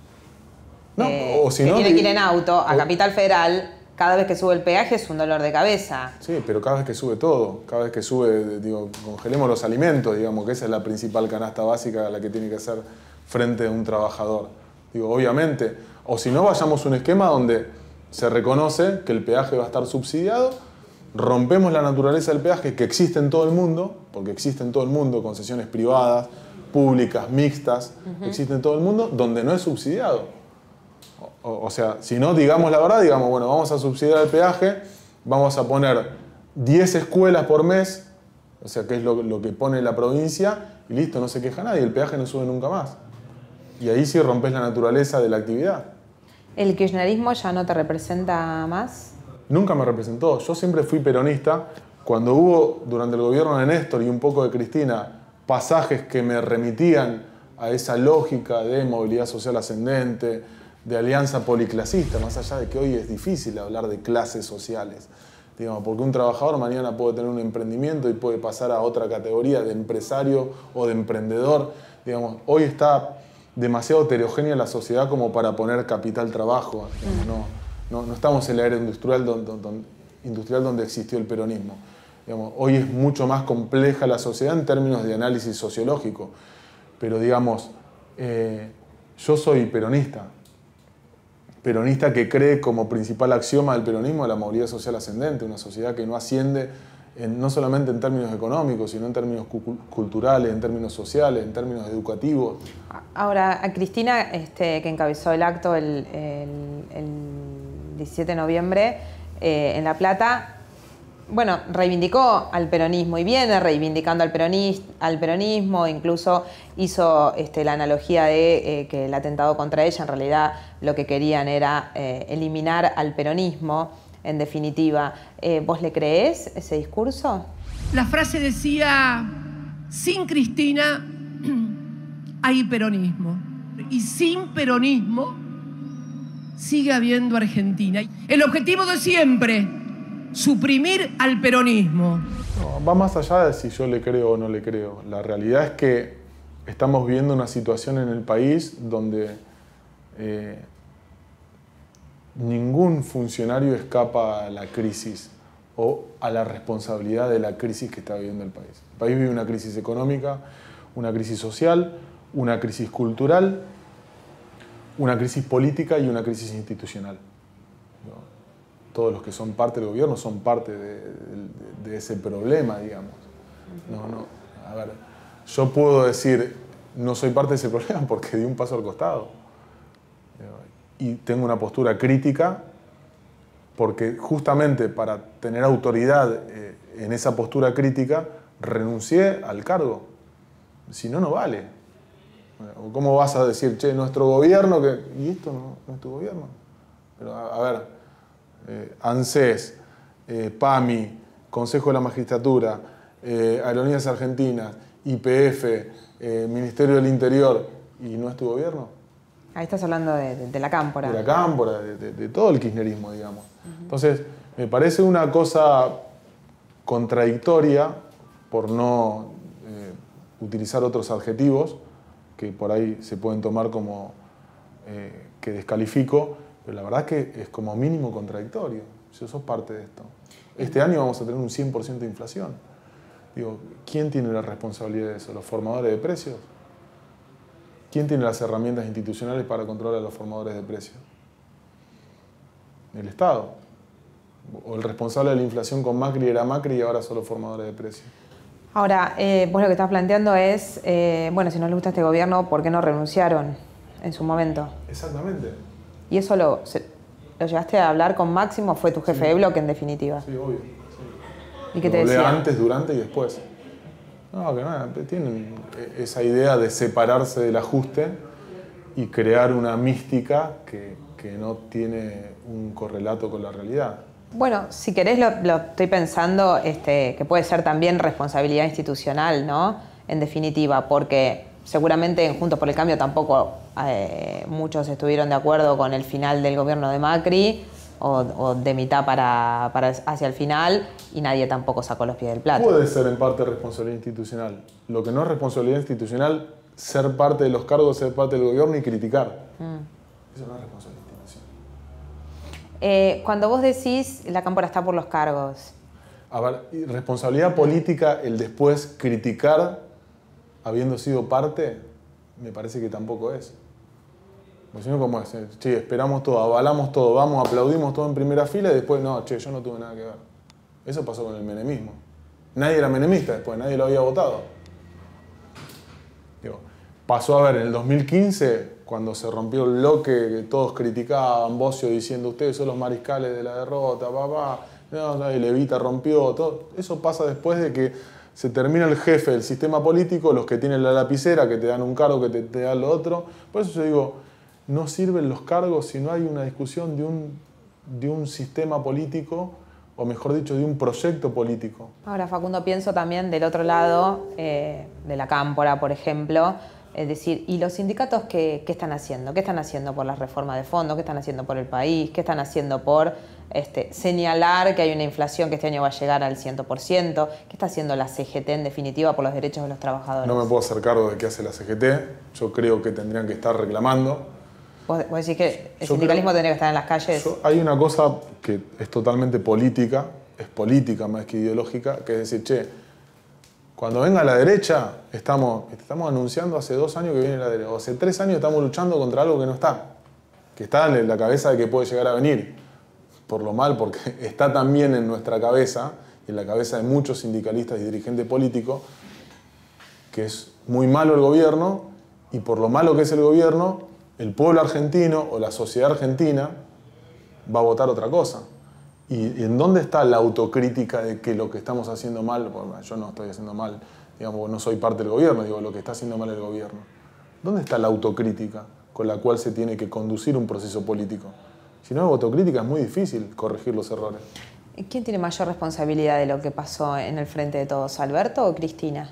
No, eh, o si que no, tiene di- que ir en auto a o- Capital Federal, cada vez que sube el peaje es un dolor de cabeza. Sí, pero cada vez que sube todo, cada vez que sube, digo, congelemos los alimentos, digamos, que esa es la principal canasta básica a la que tiene que hacer frente a un trabajador. Digo, obviamente, o si no, vayamos a un esquema donde se reconoce que el peaje va a estar subsidiado, rompemos la naturaleza del peaje que existe en todo el mundo, porque existe en todo el mundo concesiones privadas, públicas, mixtas, uh-huh. existe en todo el mundo, donde no es subsidiado. O, o sea, si no, digamos la verdad, digamos, bueno, vamos a subsidiar el peaje, vamos a poner diez escuelas por mes, o sea, que es lo, lo que pone la provincia, y listo, no se queja nadie, el peaje no sube nunca más. Y ahí sí rompes la naturaleza de la actividad. ¿El kirchnerismo ya no te representa más? Nunca me representó. Yo siempre fui peronista. Cuando hubo, durante el gobierno de Néstor y un poco de Cristina, pasajes que me remitían a esa lógica de movilidad social ascendente, de alianza policlasista, más allá de que hoy es difícil hablar de clases sociales. Digamos, porque un trabajador mañana puede tener un emprendimiento y puede pasar a otra categoría de empresario o de emprendedor. Digamos, hoy está demasiado heterogénea la sociedad como para poner capital trabajo. Digamos, no. No, no estamos en la era industrial donde, donde, industrial donde existió el peronismo. Digamos, hoy es mucho más compleja la sociedad en términos de análisis sociológico. Pero digamos, eh, yo soy peronista. peronista que cree como principal axioma del peronismo la movilidad social ascendente, una sociedad que no asciende en, no solamente en términos económicos, sino en términos cu culturales, en términos sociales, en términos educativos. Ahora, a Cristina, este, que encabezó el acto el, el, el diecisiete de noviembre eh, en La Plata, bueno, reivindicó al peronismo y viene reivindicando al, peronis, al peronismo, incluso hizo este, la analogía de eh, que el atentado contra ella en realidad lo que querían era eh, eliminar al peronismo, en definitiva. Eh, ¿Vos le creés ese discurso? La frase decía, sin Cristina hay peronismo y sin peronismo sigue habiendo Argentina. El objetivo de siempre, suprimir al peronismo. No, va más allá de si yo le creo o no le creo. La realidad es que estamos viviendo una situación en el país donde eh, ningún funcionario escapa a la crisis o a la responsabilidad de la crisis que está viviendo el país. El país vive una crisis económica, una crisis social, una crisis cultural, una crisis política y una crisis institucional. Todos los que son parte del gobierno son parte de, de, de ese problema, digamos. No, no. A ver, yo puedo decir, no soy parte de ese problema porque di un paso al costado. Y tengo una postura crítica porque justamente para tener autoridad eh, en esa postura crítica renuncié al cargo. Si no, no vale. ¿Cómo vas a decir, che, nuestro gobierno, que... y esto no, no es tu gobierno? Pero a, a ver... Eh, ANSES, eh, PAMI, Consejo de la Magistratura, eh, Aerolíneas Argentinas, Y P F, eh, Ministerio del Interior, ¿y no es tu gobierno? Ahí estás hablando de, de, de la cámpora. De la cámpora, de, de, de todo el kirchnerismo, digamos. Uh-huh. Entonces, me parece una cosa contradictoria, por no eh, utilizar otros adjetivos, que por ahí se pueden tomar como eh, que descalifico, pero la verdad es que es como mínimo contradictorio. Si sos parte de esto. Este año vamos a tener un cien por ciento de inflación. Digo, ¿quién tiene la responsabilidad de eso? ¿Los formadores de precios? ¿Quién tiene las herramientas institucionales para controlar a los formadores de precios? El Estado. O el responsable de la inflación con Macri era Macri y ahora son los formadores de precios. Ahora, eh, vos lo que estás planteando es, eh, bueno, si no les gusta este gobierno, ¿por qué no renunciaron en su momento? Exactamente. ¿Y eso lo, se, lo llegaste a hablar con Máximo? ¿Fue tu jefe sí. de bloque, en definitiva? Sí, obvio. Sí. ¿Y qué te decía? Antes, durante y después. No, que nada, tienen esa idea de separarse del ajuste y crear una mística que, que no tiene un correlato con la realidad. Bueno, si querés lo, lo estoy pensando este, que puede ser también responsabilidad institucional, ¿no? En definitiva, porque seguramente en Juntos por el Cambio tampoco eh, muchos estuvieron de acuerdo con el final del gobierno de Macri o, o de mitad para, para hacia el final y nadie tampoco sacó los pies del plato. Puede ser en parte responsabilidad institucional. Lo que no es responsabilidad institucional, ser parte de los cargos, ser parte del gobierno y criticar. Mm. Eso no es responsabilidad institucional. Eh, cuando vos decís la cámpora está por los cargos. A ver, responsabilidad política, el después criticar habiendo sido parte, me parece que tampoco es. Porque si no, ¿cómo es? Che, esperamos todo, avalamos todo, vamos, aplaudimos todo en primera fila y después, no, che, yo no tuve nada que ver. Eso pasó con el menemismo. Nadie era menemista después, nadie lo había votado. Digo, pasó a ver en el dos mil quince, cuando se rompió el bloque, que todos criticaban, Bocio diciendo, ustedes son los mariscales de la derrota, papá, no, y Levita rompió, todo. Eso pasa después de que se termina el jefe del sistema político, los que tienen la lapicera, que te dan un cargo, que te, te dan lo otro. Por eso yo digo, no sirven los cargos si no hay una discusión de un, de un sistema político, o mejor dicho, de un proyecto político. Ahora, Facundo, pienso también del otro lado, eh, de la cámpora, por ejemplo, es decir, ¿y los sindicatos qué, qué están haciendo? ¿Qué están haciendo por la reforma de fondo? ¿Qué están haciendo por el país? ¿Qué están haciendo por este, señalar que hay una inflación que este año va a llegar al cien por ciento? ¿Qué está haciendo la C G T en definitiva por los derechos de los trabajadores? No me puedo hacer cargo de qué hace la C G T. Yo creo que tendrían que estar reclamando. ¿Vos, vos decís que el yo sindicalismo creo, tendría que estar en las calles? Yo, hay una cosa que es totalmente política, es política más que ideológica, que es decir, che, cuando venga la derecha, estamos, estamos anunciando hace dos años que viene la derecha, o hace tres años estamos luchando contra algo que no está, que está en la cabeza de que puede llegar a venir. Por lo mal, porque está también en nuestra cabeza, en la cabeza de muchos sindicalistas y dirigentes políticos, que es muy malo el gobierno, y por lo malo que es el gobierno, el pueblo argentino o la sociedad argentina va a votar otra cosa. ¿Y, y en dónde está la autocrítica de que lo que estamos haciendo mal? Bueno, yo no estoy haciendo mal, digamos, no soy parte del gobierno, digo, lo que está haciendo mal el gobierno. ¿Dónde está la autocrítica con la cual se tiene que conducir un proceso político? Si no hay autocrítica es muy difícil corregir los errores. ¿Quién tiene mayor responsabilidad de lo que pasó en el Frente de Todos, Alberto o Cristina?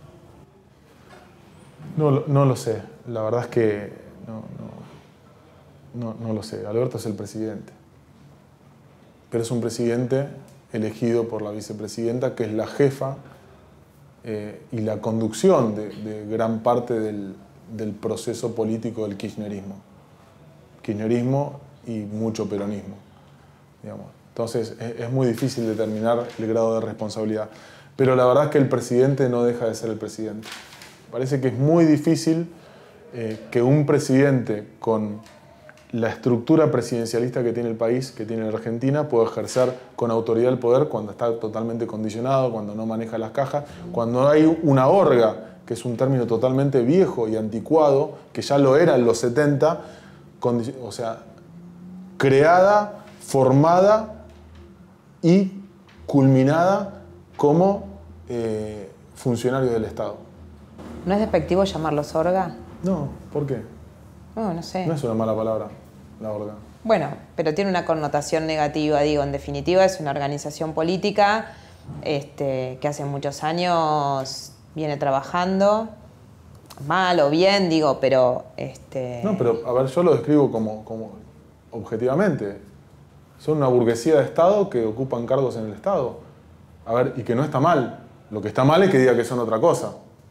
No, no lo sé, la verdad es que no, no, no, no lo sé. Alberto es el presidente, pero es un presidente elegido por la vicepresidenta, que es la jefa eh, y la conducción de, de gran parte del, del proceso político del kirchnerismo. Kirchnerismo y mucho peronismo, digamos. Entonces es, es muy difícil determinar el grado de responsabilidad. Pero la verdad es que el presidente no deja de ser el presidente. Parece que es muy difícil eh, que un presidente con la estructura presidencialista que tiene el país, que tiene la Argentina, pueda ejercer con autoridad el poder cuando está totalmente condicionado, cuando no maneja las cajas, cuando hay una orga, que es un término totalmente viejo y anticuado, que ya lo era en los setenta, o sea, creada, formada y culminada como eh, funcionarios del Estado. ¿No es despectivo llamarlos orga? No, ¿por qué? No, no sé. No es una mala palabra, la orga. Bueno, pero tiene una connotación negativa, digo, en definitiva es una organización política este, que hace muchos años viene trabajando, mal o bien, digo, pero... Este... No, pero a ver, yo lo describo como, como objetivamente. Son una burguesía de Estado que ocupan cargos en el Estado. A ver, y que no está mal. Lo que está mal es que diga que son otra cosa.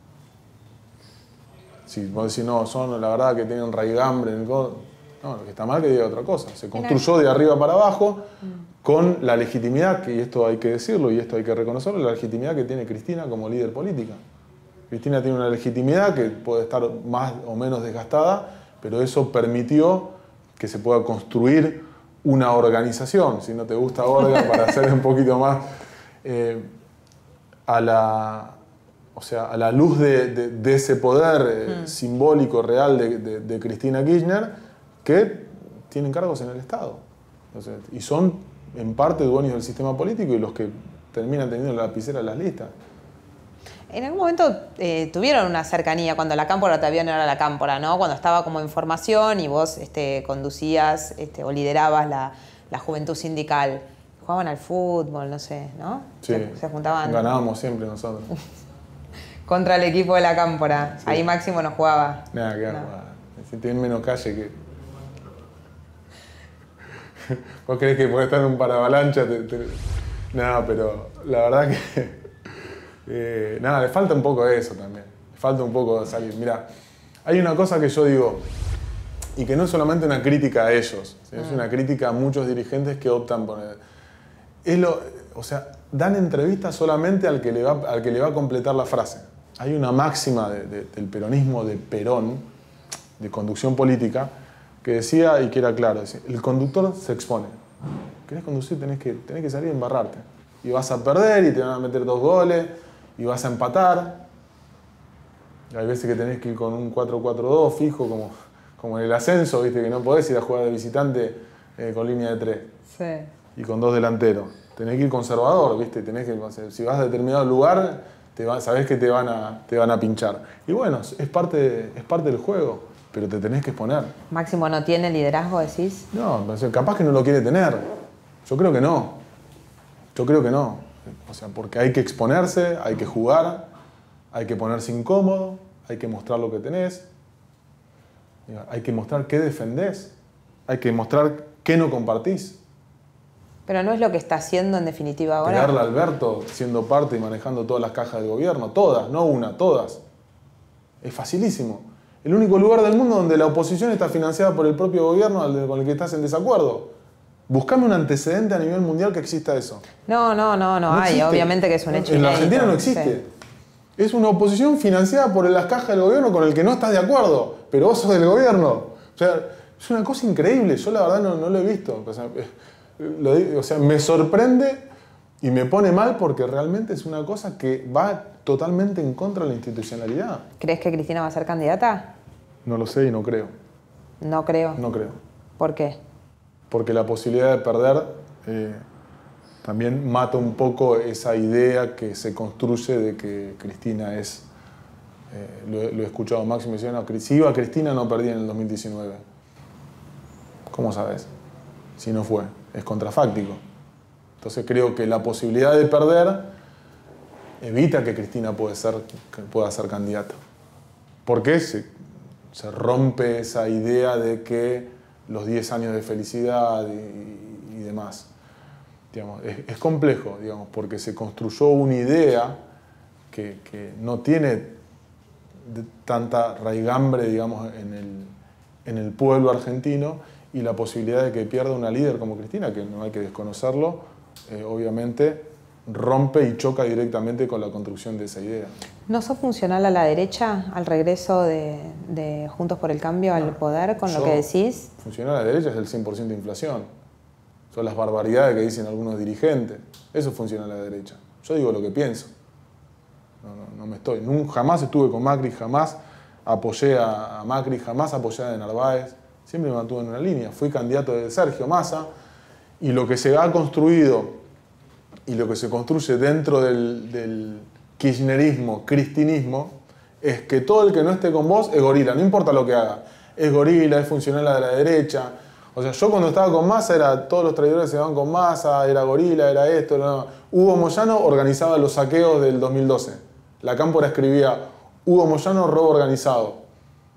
Si vos decís, no, son la verdad que tienen raigambre en el codo. No, lo que está mal es que diga otra cosa. Se construyó de arriba para abajo con la legitimidad, que, y esto hay que decirlo y esto hay que reconocerlo, la legitimidad que tiene Cristina como líder política. Cristina tiene una legitimidad que puede estar más o menos desgastada, pero eso permitió que se pueda construir una organización, si no te gusta orga, para hacer un poquito más eh, a la... O sea, a la luz de, de, de ese poder eh, mm. simbólico, real de, de, de Cristina Kirchner, que tienen cargos en el Estado. Entonces, y son, en parte, dueños del sistema político y los que terminan teniendo la lapicera en las listas. En algún momento eh, tuvieron una cercanía, cuando la cámpora todavía no era la cámpora, ¿no? Cuando estaba como en formación y vos este, conducías este, o liderabas la, la juventud sindical. Jugaban al fútbol, no sé, ¿no? Sí, se, se juntaban. Ganábamos siempre nosotros. Contra el equipo de la cámpora. Sí. Ahí Máximo no jugaba. Nada, que no. Si tienen menos calle que... ¿Vos creés que podés estar en un paravalancha? Te, te... Nada, pero la verdad que... Eh, nada, le falta un poco de eso también. Le falta un poco de salir. Mirá, hay una cosa que yo digo, y que no es solamente una crítica a ellos, ¿sí? Es una crítica a muchos dirigentes que optan por... Es lo, o sea, dan entrevistas solamente al que, le va, al que le va a completar la frase. Hay una máxima de, de, del peronismo de Perón, de conducción política, que decía, y que era claro, decía, el conductor se expone. ¿Querés conducir? Tenés que, tenés que salir y embarrarte. Y vas a perder y te van a meter dos goles, y vas a empatar. Hay veces que tenés que ir con un cuatro cuatro dos fijo, como, como en el ascenso, ¿viste? Que no podés ir a jugar de visitante eh, con línea de tres. Sí. Y con dos delanteros. Tenés que ir conservador, ¿viste? Tenés que, si vas a determinado lugar, te va, sabés que te van, a, te van a pinchar. Y bueno, es parte, es parte del juego, pero te tenés que exponer. ¿Máximo no tiene liderazgo, decís? No, capaz que no lo quiere tener. Yo creo que no. Yo creo que no. O sea, porque hay que exponerse, hay que jugar, hay que ponerse incómodo, hay que mostrar lo que tenés, hay que mostrar qué defendés, hay que mostrar qué no compartís. Pero no es lo que está haciendo en definitiva ahora. Pegarle a Alberto siendo parte y manejando todas las cajas del gobierno, todas, no una, todas. Es facilísimo. El único lugar del mundo donde la oposición está financiada por el propio gobierno con el que estás en desacuerdo. Buscame un antecedente a nivel mundial que exista eso. No, no, no, no, no hay. Existe. Obviamente que es un hecho En inédito. la Argentina no existe. Sí. Es una oposición financiada por las cajas del gobierno con el que no estás de acuerdo, pero vos sos del gobierno. O sea, es una cosa increíble, yo la verdad no, no lo he visto. O sea, lo, o sea, me sorprende y me pone mal porque realmente es una cosa que va totalmente en contra de la institucionalidad. ¿Crees que Cristina va a ser candidata? No lo sé y no creo. No creo. No creo. ¿Por qué? Porque la posibilidad de perder eh, también mata un poco esa idea que se construye de que Cristina es... Eh, lo, lo he escuchado a Máximo y decía, no, si iba Cristina no perdía en el dos mil diecinueve. ¿Cómo sabes? Si no fue, es contrafáctico. Entonces creo que la posibilidad de perder evita que Cristina pueda ser, que pueda ser candidata. Porque se, se rompe esa idea de que los diez años de felicidad y, y demás. Digamos, es, es complejo, digamos, porque se construyó una idea que, que no tiene de tanta raigambre, digamos, en el, en el pueblo argentino, y la posibilidad de que pierda una líder como Cristina, que no hay que desconocerlo, eh, obviamente rompe y choca directamente con la construcción de esa idea. ¿No sos funcional a la derecha al regreso de, de Juntos por el Cambio al poder con Yo, lo que decís? Funcional a la derecha es el cien por ciento de inflación. Son las barbaridades que dicen algunos dirigentes. Eso es funcional a la derecha. Yo digo lo que pienso. No, no, no me estoy. Nunca, jamás estuve con Macri, jamás apoyé a, a Macri, jamás apoyé a de Narváez. Siempre me mantuve en una línea. Fui candidato de Sergio Massa y lo que se ha construido y lo que se construye dentro del, del kirchnerismo, cristinismo, es que todo el que no esté con vos es gorila, no importa lo que haga. Es gorila, es funcional a la derecha. O sea, yo cuando estaba con Massa, era, todos los traidores se van con Massa, era gorila, era esto, era no. Hugo Moyano organizaba los saqueos del dos mil doce. La Cámpora escribía, Hugo Moyano, robo organizado.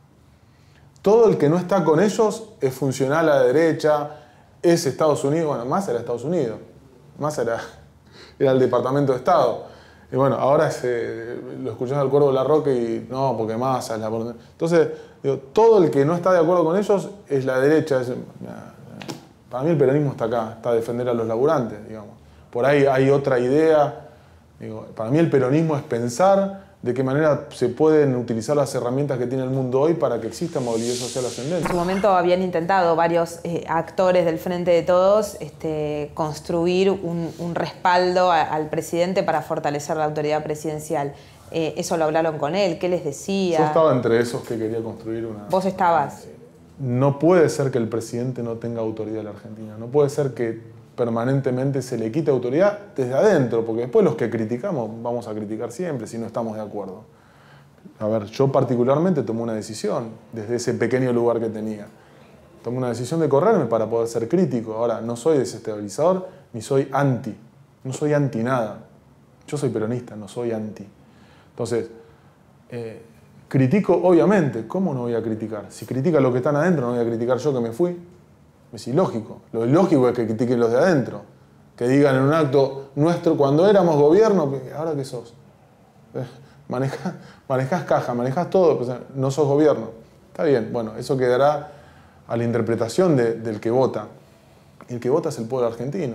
Todo el que no está con ellos es funcional a la derecha, es Estados Unidos. Bueno, Massa era Estados Unidos. Massa era, era el Departamento de Estado. Y bueno, ahora se, lo escuchás al Cuervo Larroque y no, porque Massa es la... Entonces, digo, todo el que no está de acuerdo con ellos es la derecha. Es, para mí el peronismo está acá, está a defender a los laburantes, digamos. Por ahí hay otra idea. Digo, para mí el peronismo es pensar de qué manera se pueden utilizar las herramientas que tiene el mundo hoy para que exista movilidad social ascendente. En su momento habían intentado varios eh, actores del Frente de Todos este, construir un, un respaldo a, al presidente para fortalecer la autoridad presidencial. Eh, ¿Eso lo hablaron con él? ¿Qué les decía? Yo estaba entre esos que quería construir una... ¿Vos estabas? No puede ser que el presidente no tenga autoridad en la Argentina. No puede ser que permanentemente se le quite autoridad desde adentro, porque después los que criticamos vamos a criticar siempre si no estamos de acuerdo. A ver, yo particularmente tomé una decisión desde ese pequeño lugar que tenía. Tomé una decisión de correrme para poder ser crítico. Ahora, no soy desestabilizador ni soy anti. No soy anti nada. Yo soy peronista, no soy anti. Entonces, eh, critico obviamente. ¿Cómo no voy a criticar? Si critica los que están adentro, no voy a criticar yo que me fui. Es ilógico. Lo ilógico es que critiquen los de adentro. Que digan en un acto nuestro, cuando éramos gobierno, ¿ahora qué sos? Manejás, manejás caja, manejás todo, pues no sos gobierno. Está bien, bueno, eso quedará a la interpretación de, del que vota. El que vota es el pueblo argentino.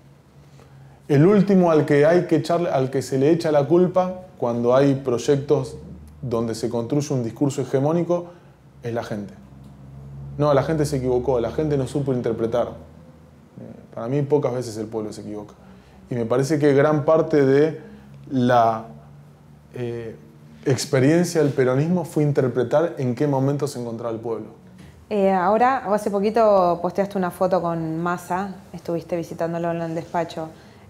El último al que, hay que echarle, al que se le echa la culpa cuando hay proyectos donde se construye un discurso hegemónico es la gente. No, la gente se equivocó, la gente no supo interpretar. Para mí pocas veces el pueblo se equivoca. Y me parece que gran parte de la eh, experiencia del peronismo fue interpretar en qué momento se encontraba el pueblo. Eh, ahora, hace poquito posteaste una foto con Massa, estuviste visitándolo en el despacho.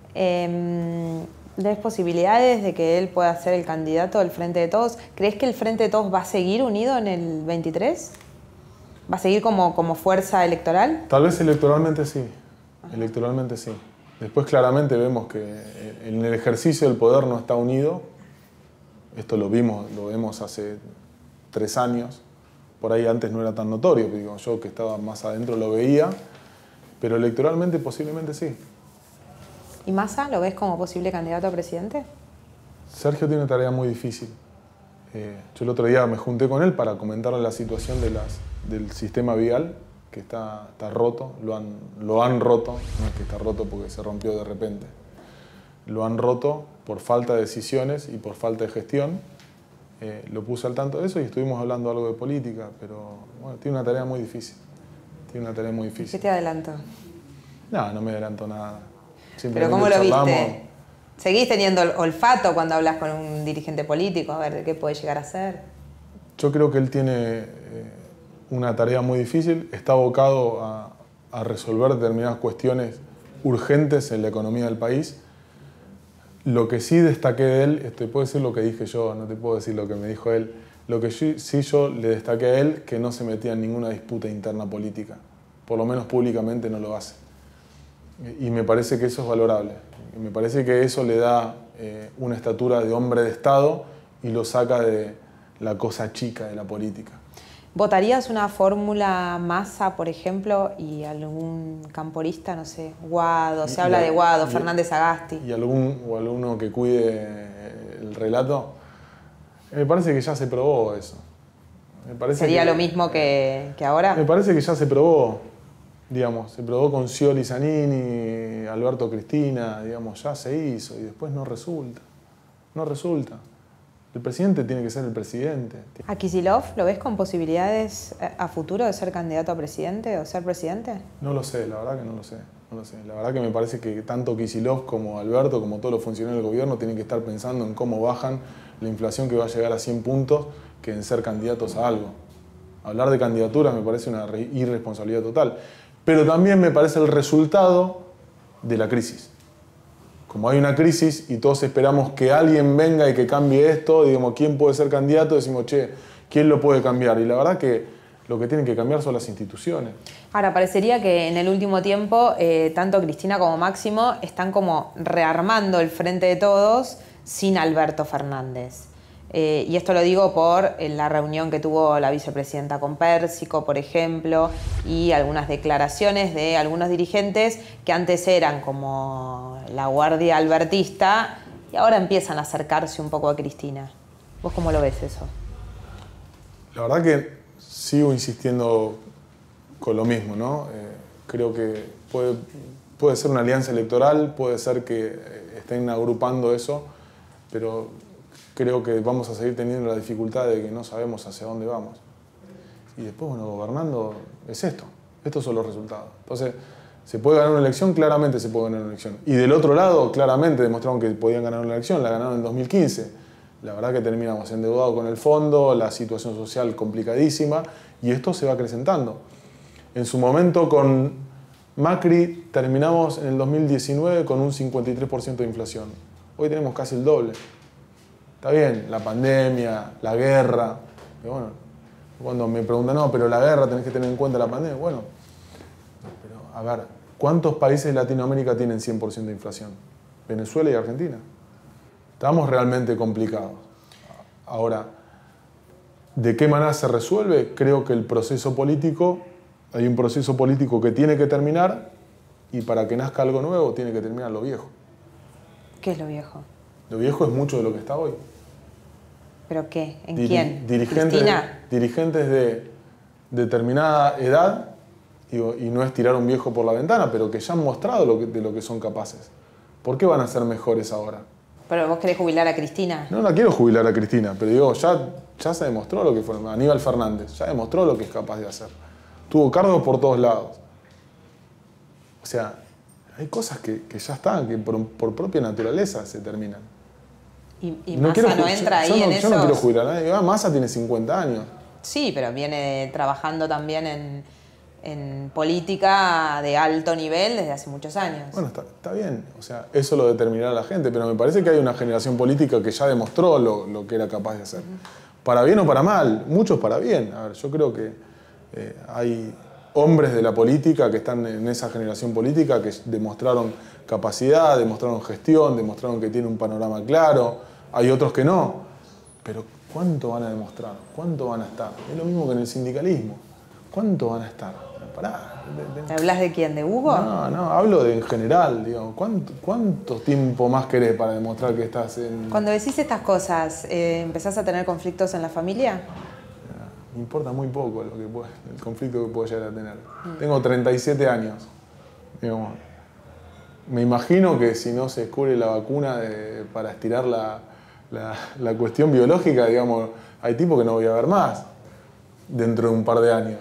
Eh, ¿Ves posibilidades de que él pueda ser el candidato del Frente de Todos? ¿Crees que el Frente de Todos va a seguir unido en el veintitrés? ¿Va a seguir como, como fuerza electoral? Tal vez electoralmente sí, electoralmente sí. Después claramente vemos que en el ejercicio del poder no está unido. Esto lo vimos, lo vemos hace tres años. Por ahí antes no era tan notorio, digo, yo que estaba más adentro lo veía, pero electoralmente posiblemente sí. ¿Y Massa lo ves como posible candidato a presidente? Sergio tiene una tarea muy difícil. Eh, yo el otro día me junté con él para comentarle la situación de las, del sistema vial, que está, está roto, lo han, lo han roto, no es que está roto porque se rompió de repente, lo han roto por falta de decisiones y por falta de gestión. Eh, lo puse al tanto de eso y estuvimos hablando algo de política, pero bueno, tiene una tarea muy difícil. Tiene una tarea muy ¿Qué difícil. te adelantó? No, no me adelanto nada. ¿Pero cómo lo charlamos. viste? ¿Seguís teniendo olfato cuando hablas con un dirigente político? A ver, ¿qué puede llegar a ser? Yo creo que él tiene eh, una tarea muy difícil. Está abocado a, a resolver determinadas cuestiones urgentes en la economía del país. Lo que sí destaqué de él, te puedo decir lo que dije yo, no te puedo decir lo que me dijo él. Lo que sí, sí yo le destaqué a él, que no se metía en ninguna disputa interna política. Por lo menos públicamente no lo hace. Y me parece que eso es valorable. Y me parece que eso le da eh, una estatura de hombre de Estado y lo saca de la cosa chica de la política. ¿Votarías una fórmula Massa, por ejemplo, y algún camporista, no sé, Guado, se Y, habla y, de Guado, y, Fernández Agasti? ¿Y algún, o alguno que cuide el relato? Me parece que ya se probó eso. Me parece ¿Sería que, lo mismo que, que ahora? Me parece que ya se probó, digamos, se probó con Scioli Zanini, Alberto Cristina, digamos, ya se hizo y después no resulta, no resulta. El presidente tiene que ser el presidente. ¿A Kicillof lo ves con posibilidades a futuro de ser candidato a presidente o ser presidente? No lo sé, la verdad que no lo sé. No lo sé. La verdad que me parece que tanto Kicillof como Alberto, como todos los funcionarios del gobierno, tienen que estar pensando en cómo bajan la inflación que va a llegar a cien puntos que en ser candidatos a algo. Hablar de candidaturas me parece una irresponsabilidad total. Pero también me parece el resultado de la crisis. Como hay una crisis y todos esperamos que alguien venga y que cambie esto, digamos, ¿quién puede ser candidato? Decimos, che, ¿quién lo puede cambiar? Y la verdad que lo que tienen que cambiar son las instituciones. Ahora, parecería que en el último tiempo, eh, tanto Cristina como Máximo están como rearmando el Frente de Todos sin Alberto Fernández. Eh, y esto lo digo por eh, la reunión que tuvo la vicepresidenta con Pérsico, por ejemplo, y algunas declaraciones de algunos dirigentes que antes eran como la guardia albertista y ahora empiezan a acercarse un poco a Cristina. ¿Vos cómo lo ves eso? La verdad que sigo insistiendo con lo mismo, ¿no? Eh, creo que puede, puede ser una alianza electoral, puede ser que estén agrupando eso, pero creo que vamos a seguir teniendo la dificultad de que no sabemos hacia dónde vamos. Y después, bueno, gobernando es esto. Estos son los resultados. Entonces, ¿se puede ganar una elección? Claramente se puede ganar una elección. Y del otro lado, claramente demostraron que podían ganar una elección. La ganaron en dos mil quince. La verdad que terminamos endeudados con el fondo, la situación social complicadísima, y esto se va acrecentando. En su momento, con Macri, terminamos en el dos mil diecinueve con un cincuenta y tres por ciento de inflación. Hoy tenemos casi el doble. Está bien, la pandemia, la guerra, pero bueno, cuando me preguntan, no, pero la guerra tenés que tener en cuenta la pandemia, bueno, pero a ver, ¿cuántos países de Latinoamérica tienen cien por ciento de inflación? Venezuela y Argentina. Estamos realmente complicados. Ahora, ¿de qué manera se resuelve? Creo que el proceso político, hay un proceso político que tiene que terminar y para que nazca algo nuevo tiene que terminar lo viejo. ¿Qué es lo viejo? Lo viejo es mucho de lo que está hoy. ¿Pero qué? ¿En Diri- quién? Dirigentes, ¿Cristina? dirigentes de determinada edad, digo, y no es tirar un viejo por la ventana, pero que ya han mostrado lo que, de lo que son capaces. ¿Por qué van a ser mejores ahora? ¿Pero vos querés jubilar a Cristina? No la quiero jubilar a Cristina, pero digo, ya, ya se demostró lo que fue. Aníbal Fernández ya demostró lo que es capaz de hacer. Tuvo cargos por todos lados. O sea, hay cosas que, que ya están, que por, por propia naturaleza se terminan. ¿Y, y No Massa quiero, no entra yo, ahí yo en no, esos? Yo no quiero jubilar a nadie. Ah, Massa tiene cincuenta años. Sí, pero viene trabajando también en, en política de alto nivel desde hace muchos años. Bueno, está, está bien. O sea, eso lo determinará la gente, pero me parece que hay una generación política que ya demostró lo, lo que era capaz de hacer. Uh-huh. Para bien o para mal, muchos para bien. A ver, yo creo que eh, hay hombres de la política que están en esa generación política que demostraron capacidad, demostraron gestión, demostraron que tienen un panorama claro. Hay otros que no. Pero ¿cuánto van a demostrar? ¿Cuánto van a estar? Es lo mismo que en el sindicalismo. ¿Cuánto van a estar? Pará. De, de... ¿Hablas de quién? ¿De Hugo? No, no, hablo de en general. Digamos. ¿Cuánto, ¿Cuánto tiempo más querés para demostrar que estás en...? Cuando decís estas cosas, eh, ¿empezás a tener conflictos en la familia? Me importa muy poco lo que puede, el conflicto que puedo llegar a tener. Mm. Tengo treinta y siete años. Digamos, me imagino que si no se descubre la vacuna de, para estirar la, la, la cuestión biológica, digamos, hay tipos que no voy a ver más dentro de un par de años.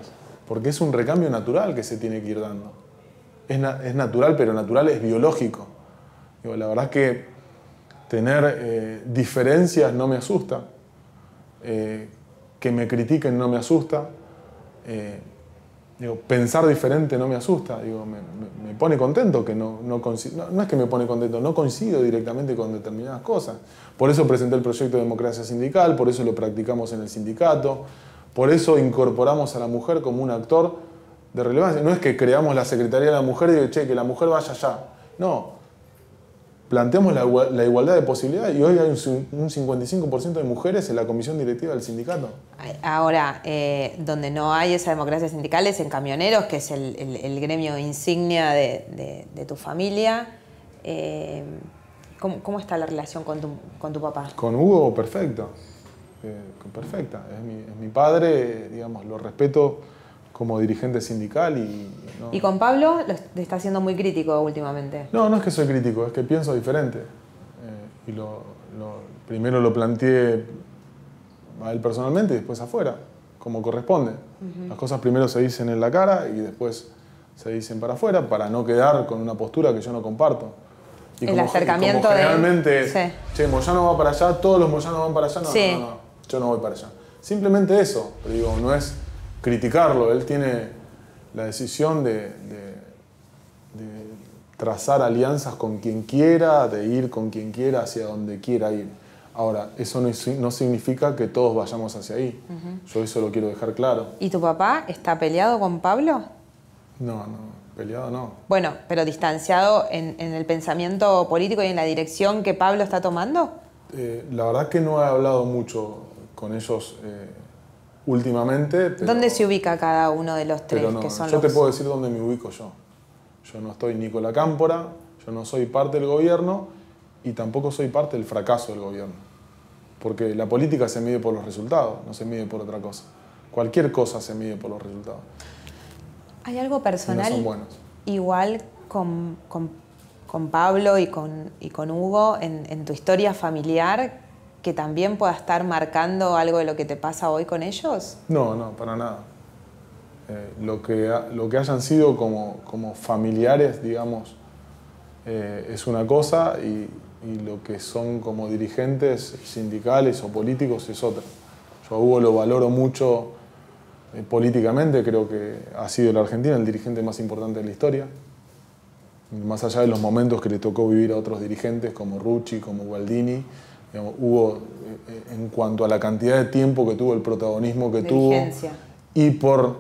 porque es un recambio natural que se tiene que ir dando. Es, na es natural, pero natural es biológico. Digo, la verdad es que tener eh, diferencias no me asusta, eh, que me critiquen no me asusta, eh, digo, pensar diferente no me asusta, digo, me, me, me pone contento que no, no, no, no es que me pone contento, no coincido directamente con determinadas cosas. Por eso presenté el proyecto de democracia sindical, por eso lo practicamos en el sindicato, por eso incorporamos a la mujer como un actor de relevancia. No es que creamos la Secretaría de la Mujer y digo, che, que la mujer vaya allá. No, planteamos la, la igualdad de posibilidades y hoy hay un, un cincuenta y cinco por ciento de mujeres en la comisión directiva del sindicato. Ahora, eh, donde no hay esa democracia sindical es en camioneros, que es el, el, el gremio insignia de, de, de tu familia. Eh, ¿cómo, ¿Cómo está la relación con tu, con tu papá? Con Hugo, perfecto. Eh, perfecta. Es mi, es mi padre, digamos, lo respeto como dirigente sindical y... No. ¿Y con Pablo lo está siendo muy crítico últimamente? No, no es que soy crítico, es que pienso diferente. Eh, y lo, lo, primero lo planteé a él personalmente y después afuera, como corresponde. Uh-huh. Las cosas primero se dicen en la cara y después se dicen para afuera para no quedar con una postura que yo no comparto. Y el como, acercamiento y como generalmente, de... Sí. Che, Moyano va para allá, todos los Moyanos van para allá, no, sí. no, no, no, yo no voy para allá. Simplemente eso, pero digo, no es criticarlo, él tiene la decisión de, de, de trazar alianzas con quien quiera, de ir con quien quiera, hacia donde quiera ir. Ahora, eso no, no significa que todos vayamos hacia ahí. Uh-huh. Yo eso lo quiero dejar claro. ¿Y tu papá está peleado con Pablo? No, no, peleado no. Bueno, pero distanciado en, en el pensamiento político y en la dirección que Pablo está tomando. Eh, la verdad que no he hablado mucho con ellos eh, últimamente. Pero, ¿dónde se ubica cada uno de los tres? Pero no, que son yo los... te puedo decir dónde me ubico yo. Yo no estoy ni con la cámpora, yo no soy parte del gobierno y tampoco soy parte del fracaso del gobierno. Porque la política se mide por los resultados, no se mide por otra cosa. Cualquier cosa se mide por los resultados. ¿Hay algo personal no son buenos. igual con, con, con Pablo y con, y con Hugo en, en tu historia familiar que también pueda estar marcando algo de lo que te pasa hoy con ellos? No, no, para nada. Eh, lo, que, lo que hayan sido como, como familiares, digamos, eh, es una cosa y, y lo que son como dirigentes sindicales o políticos es otra. Yo a Hugo lo valoro mucho eh, políticamente, creo que ha sido en la Argentina el dirigente más importante de la historia. Más allá de los momentos que le tocó vivir a otros dirigentes como Rucci, como Gualdini, digamos, Hugo, eh, en cuanto a la cantidad de tiempo que tuvo, el protagonismo que tuvo y por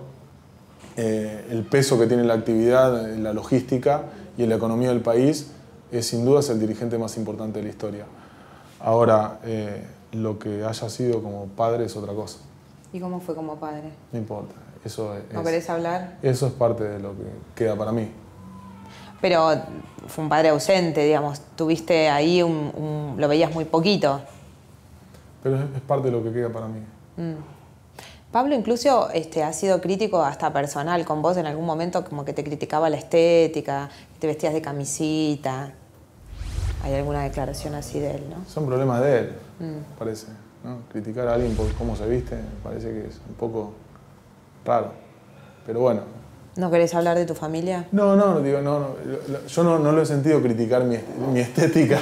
eh, el peso que tiene la actividad, la logística y en la economía del país, es sin duda es el dirigente más importante de la historia. Ahora, eh, lo que haya sido como padre es otra cosa. ¿Y cómo fue como padre? No importa. Eso es, ¿No querés hablar? Eso es parte de lo que queda para mí. Pero fue un padre ausente, digamos. Tuviste ahí un, un lo veías muy poquito. Pero es, es parte de lo que queda para mí. Mm. Pablo incluso este, ha sido crítico hasta personal con vos en algún momento, como que te criticaba la estética, que te vestías de camisita. ¿Hay alguna declaración así de él, no? Son problemas de él, mm. parece, ¿no? Criticar a alguien por cómo se viste me parece que es un poco raro. Pero bueno. ¿No querés hablar de tu familia? No, no, digo, no, no. Yo no, no lo he sentido criticar mi, mi estética.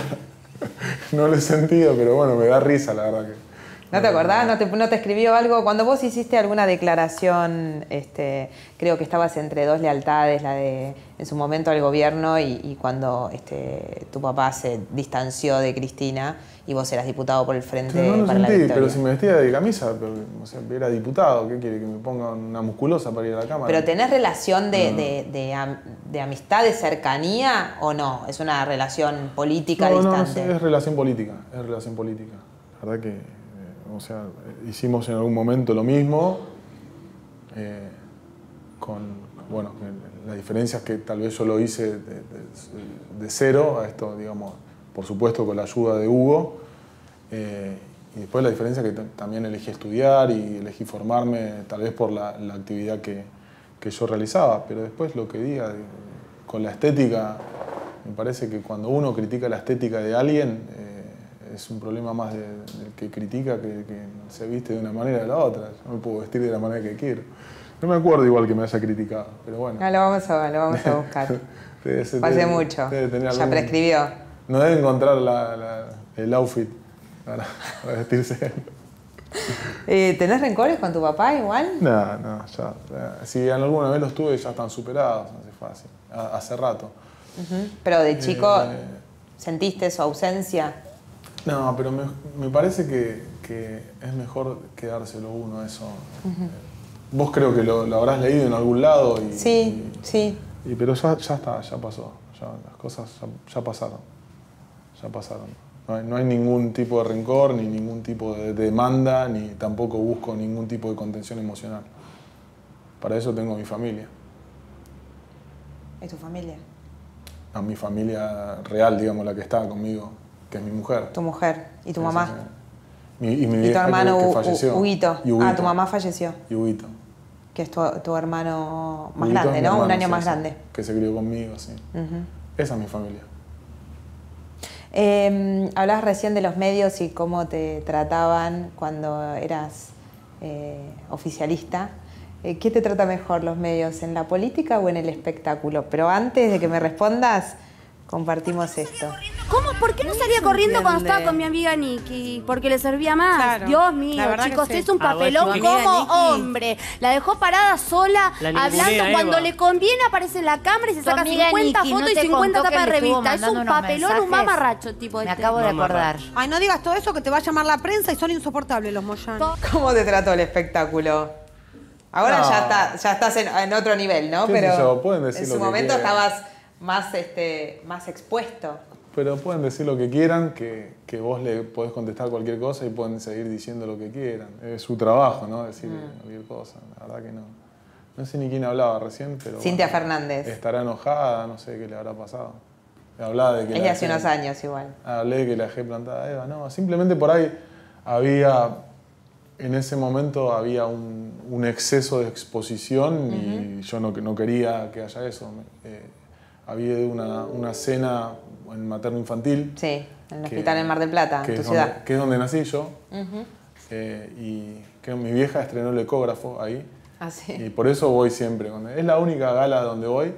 No lo he sentido, pero bueno, me da risa, la verdad que. ¿No te acordás? ¿No te, no te escribió algo? Cuando vos hiciste alguna declaración, este, creo que estabas entre dos lealtades, la de en su momento al gobierno y, y cuando este, tu papá se distanció de Cristina y vos eras diputado por el Frente no, no para sentí, la Victoria. Pero si me vestía de camisa, pero, o sea, era diputado, ¿qué quiere? ¿Que me ponga una musculosa para ir a la Cámara? ¿Pero tenés relación de, no. de, de, de, de amistad, de cercanía o no? ¿Es una relación política no, distante? No, es, es relación política, es relación política. La verdad que... O sea, hicimos en algún momento lo mismo, eh, con, bueno, la diferencia es que tal vez yo lo hice de, de, de cero a esto, digamos, por supuesto con la ayuda de Hugo, eh, y después la diferencia es que también elegí estudiar y elegí formarme, tal vez por la, la actividad que, que yo realizaba, pero después lo que diga, con la estética, me parece que cuando uno critica la estética de alguien, eh, es un problema más del de que critica que, que se viste de una manera o de la otra. Yo me puedo vestir de la manera que quiero. No me acuerdo igual que me haya criticado, pero bueno. No, lo vamos a, lo vamos a buscar. Debe- Fue debe- hace mucho. debe tener Ya algún- prescribió. No debe encontrar la, la, el outfit para, para vestirse. Eh, ¿Tenés rencores con tu papá igual? No, no, ya. ya. Si alguna vez los tuve, ya están superados, hace fácil. A- hace rato. Ujú. Pero de chico, Eh, ¿sentiste su ausencia? No, pero me, me parece que, que es mejor quedárselo uno, eso. Eh, Vos creo que lo, lo habrás leído en algún lado. Y, Sí, sí. y- y- pero ya, ya está, ya pasó. Ya, las cosas ya, ya pasaron. Ya pasaron. No hay, no hay ningún tipo de rencor, ni ningún tipo de demanda, ni tampoco busco ningún tipo de contención emocional. Para eso tengo mi familia. ¿Y tu familia? A mi familia real, digamos, la que está conmigo, que es mi mujer. Tu mujer y tu Sí, mamá. sí, sí. Mi- y mi Y tu vieja que- hermano que Hu- falleció. Hu- Huguito. Y Huguito. Ah, tu mamá falleció. Y Huguito. Que es tu, tu hermano más Huguito grande, es mi ¿no? Un hermano, año sí, más sí, grande. Que se crió conmigo, sí. Ujú. Esa es mi familia. Eh, hablabas recién de los medios y cómo te trataban cuando eras eh, oficialista. Eh, ¿Qué te trata mejor los medios, en la política o en el espectáculo? Pero antes de que me respondas, compartimos esto. ¿Cómo? ¿Por qué no salía corriendo cuando estaba con mi amiga Nikki? Porque le servía más. Claro. Dios mío, La verdad chicos, que sí. es un Ah, bueno, papelón tu amiga como Nikki. hombre. La dejó parada sola, La ningunea, hablando. Eva. Cuando le conviene aparece en la cámara y se Tu saca amiga cincuenta Nikki, ¿no fotos y te cincuenta contó que tapas de le estuvo revista. Es mandando un unos papelón, un mensajes? mamarracho el tipo Me este. acabo de acordar. Ay, no digas todo eso que te va a llamar la prensa y son insoportables los Moyano. ¿Cómo te trató el espectáculo? Ahora No. ya, está, ya estás en, en otro nivel, ¿no? ¿Qué sé Pero yo? Pueden decir en lo su que momento quieran. estabas más, este, más expuesto. Pero pueden decir lo que quieran, que, que vos le podés contestar cualquier cosa y pueden seguir diciendo lo que quieran. Es su trabajo, ¿no? Decir Mm. cualquier cosa. La verdad que no. No sé ni quién hablaba recién, pero... Cintia bueno, Fernández. estará enojada, no sé qué le habrá pasado. Hablaba de que Es la de hace dejé- unos años igual. Hablé de que la dejé plantada a Eva. No, simplemente por ahí había... En ese momento había un, un exceso de exposición y yo no, no quería que haya eso. Eh, había una, una cena en materno infantil. Sí, en el que- hospital en Mar del Plata, que en tu es ciudad. Donde, que es donde nací yo. Eh, y que mi vieja estrenó el ecógrafo ahí. Ah, sí. Y por eso voy siempre. con- Es la única gala donde voy.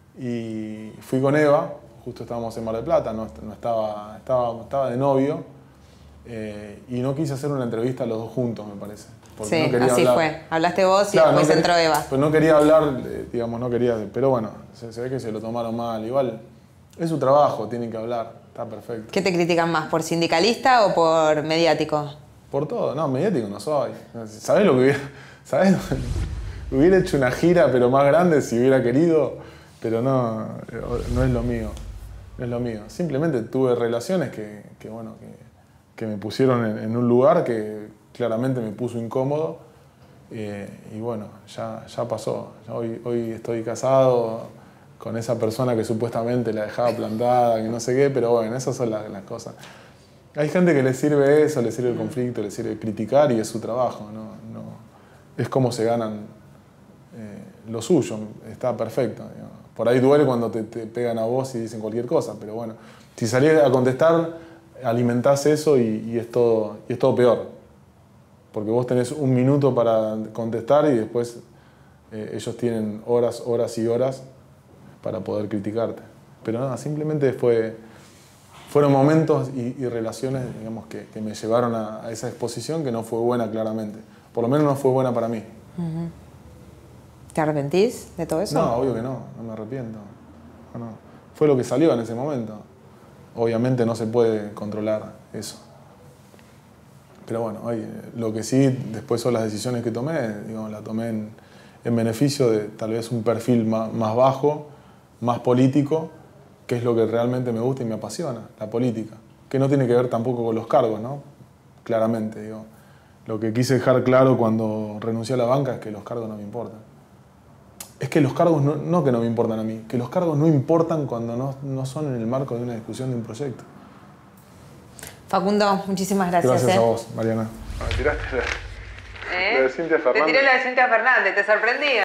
Y fui con Eva, justo estábamos en Mar del Plata, no, no estaba, estaba, estaba de novio. eh, y no quise hacer una entrevista a los dos juntos, me parece. porque Sí, no quería así hablar. fue. Hablaste vos y Claro, no después quería- entró Eva. Pero no quería hablar, eh, digamos, no quería. Pero bueno, se, se ve que se lo tomaron mal. Igual, es su trabajo, tienen que hablar. Está perfecto. ¿Qué te critican más, por sindicalista o por mediático? Por todo, no, mediático no soy. ¿Sabés lo que hubiera, ¿sabés? Hubiera hecho una gira, pero más grande si hubiera querido, pero no, no es lo mío. No es lo mío. Simplemente tuve relaciones que, que bueno, que, que me pusieron en, en un lugar que claramente me puso incómodo. Eh, y bueno, ya, ya pasó. Ya hoy, hoy estoy casado con esa persona que supuestamente la dejaba plantada, que no sé qué, pero bueno, esas son las, las cosas. Hay gente que le sirve eso, le sirve el conflicto, le sirve criticar y es su trabajo. ¿no? No, es como se ganan eh, lo suyo, está perfecto. Digamos. Por ahí duele cuando te, te pegan a vos y dicen cualquier cosa, pero bueno, si salís a contestar, alimentás eso y, y, es todo, y es todo peor. Porque vos tenés un minuto para contestar y después eh, ellos tienen horas, horas y horas para poder criticarte. Pero nada, simplemente fue... Fueron momentos y, y relaciones, digamos, que, que me llevaron a, a esa exposición que no fue buena, claramente. Por lo menos no fue buena para mí. Uh-huh. ¿Te arrepentís de todo eso? No, obvio que no, no me arrepiento. No, no. Fue lo que salió en ese momento. Obviamente no se puede controlar eso. Pero bueno, oye, lo que sí, después son las decisiones que tomé, digamos, las tomé en, en beneficio de tal vez un perfil más, más bajo, más político, que es lo que realmente me gusta y me apasiona, la política. Que no tiene que ver tampoco con los cargos, ¿no? Claramente, digo. Lo que quise dejar claro cuando renuncié a la banca es que los cargos no me importan. Es que los cargos no, no que no me importan a mí, que los cargos no importan cuando no, no son en el marco de una discusión de un proyecto. Facundo, muchísimas gracias. Gracias ¿eh? a vos, Mariana. Me tiraste la, ¿Eh? la de Cintia Te Fernández. tiré la de Cintia Fernández, te sorprendí.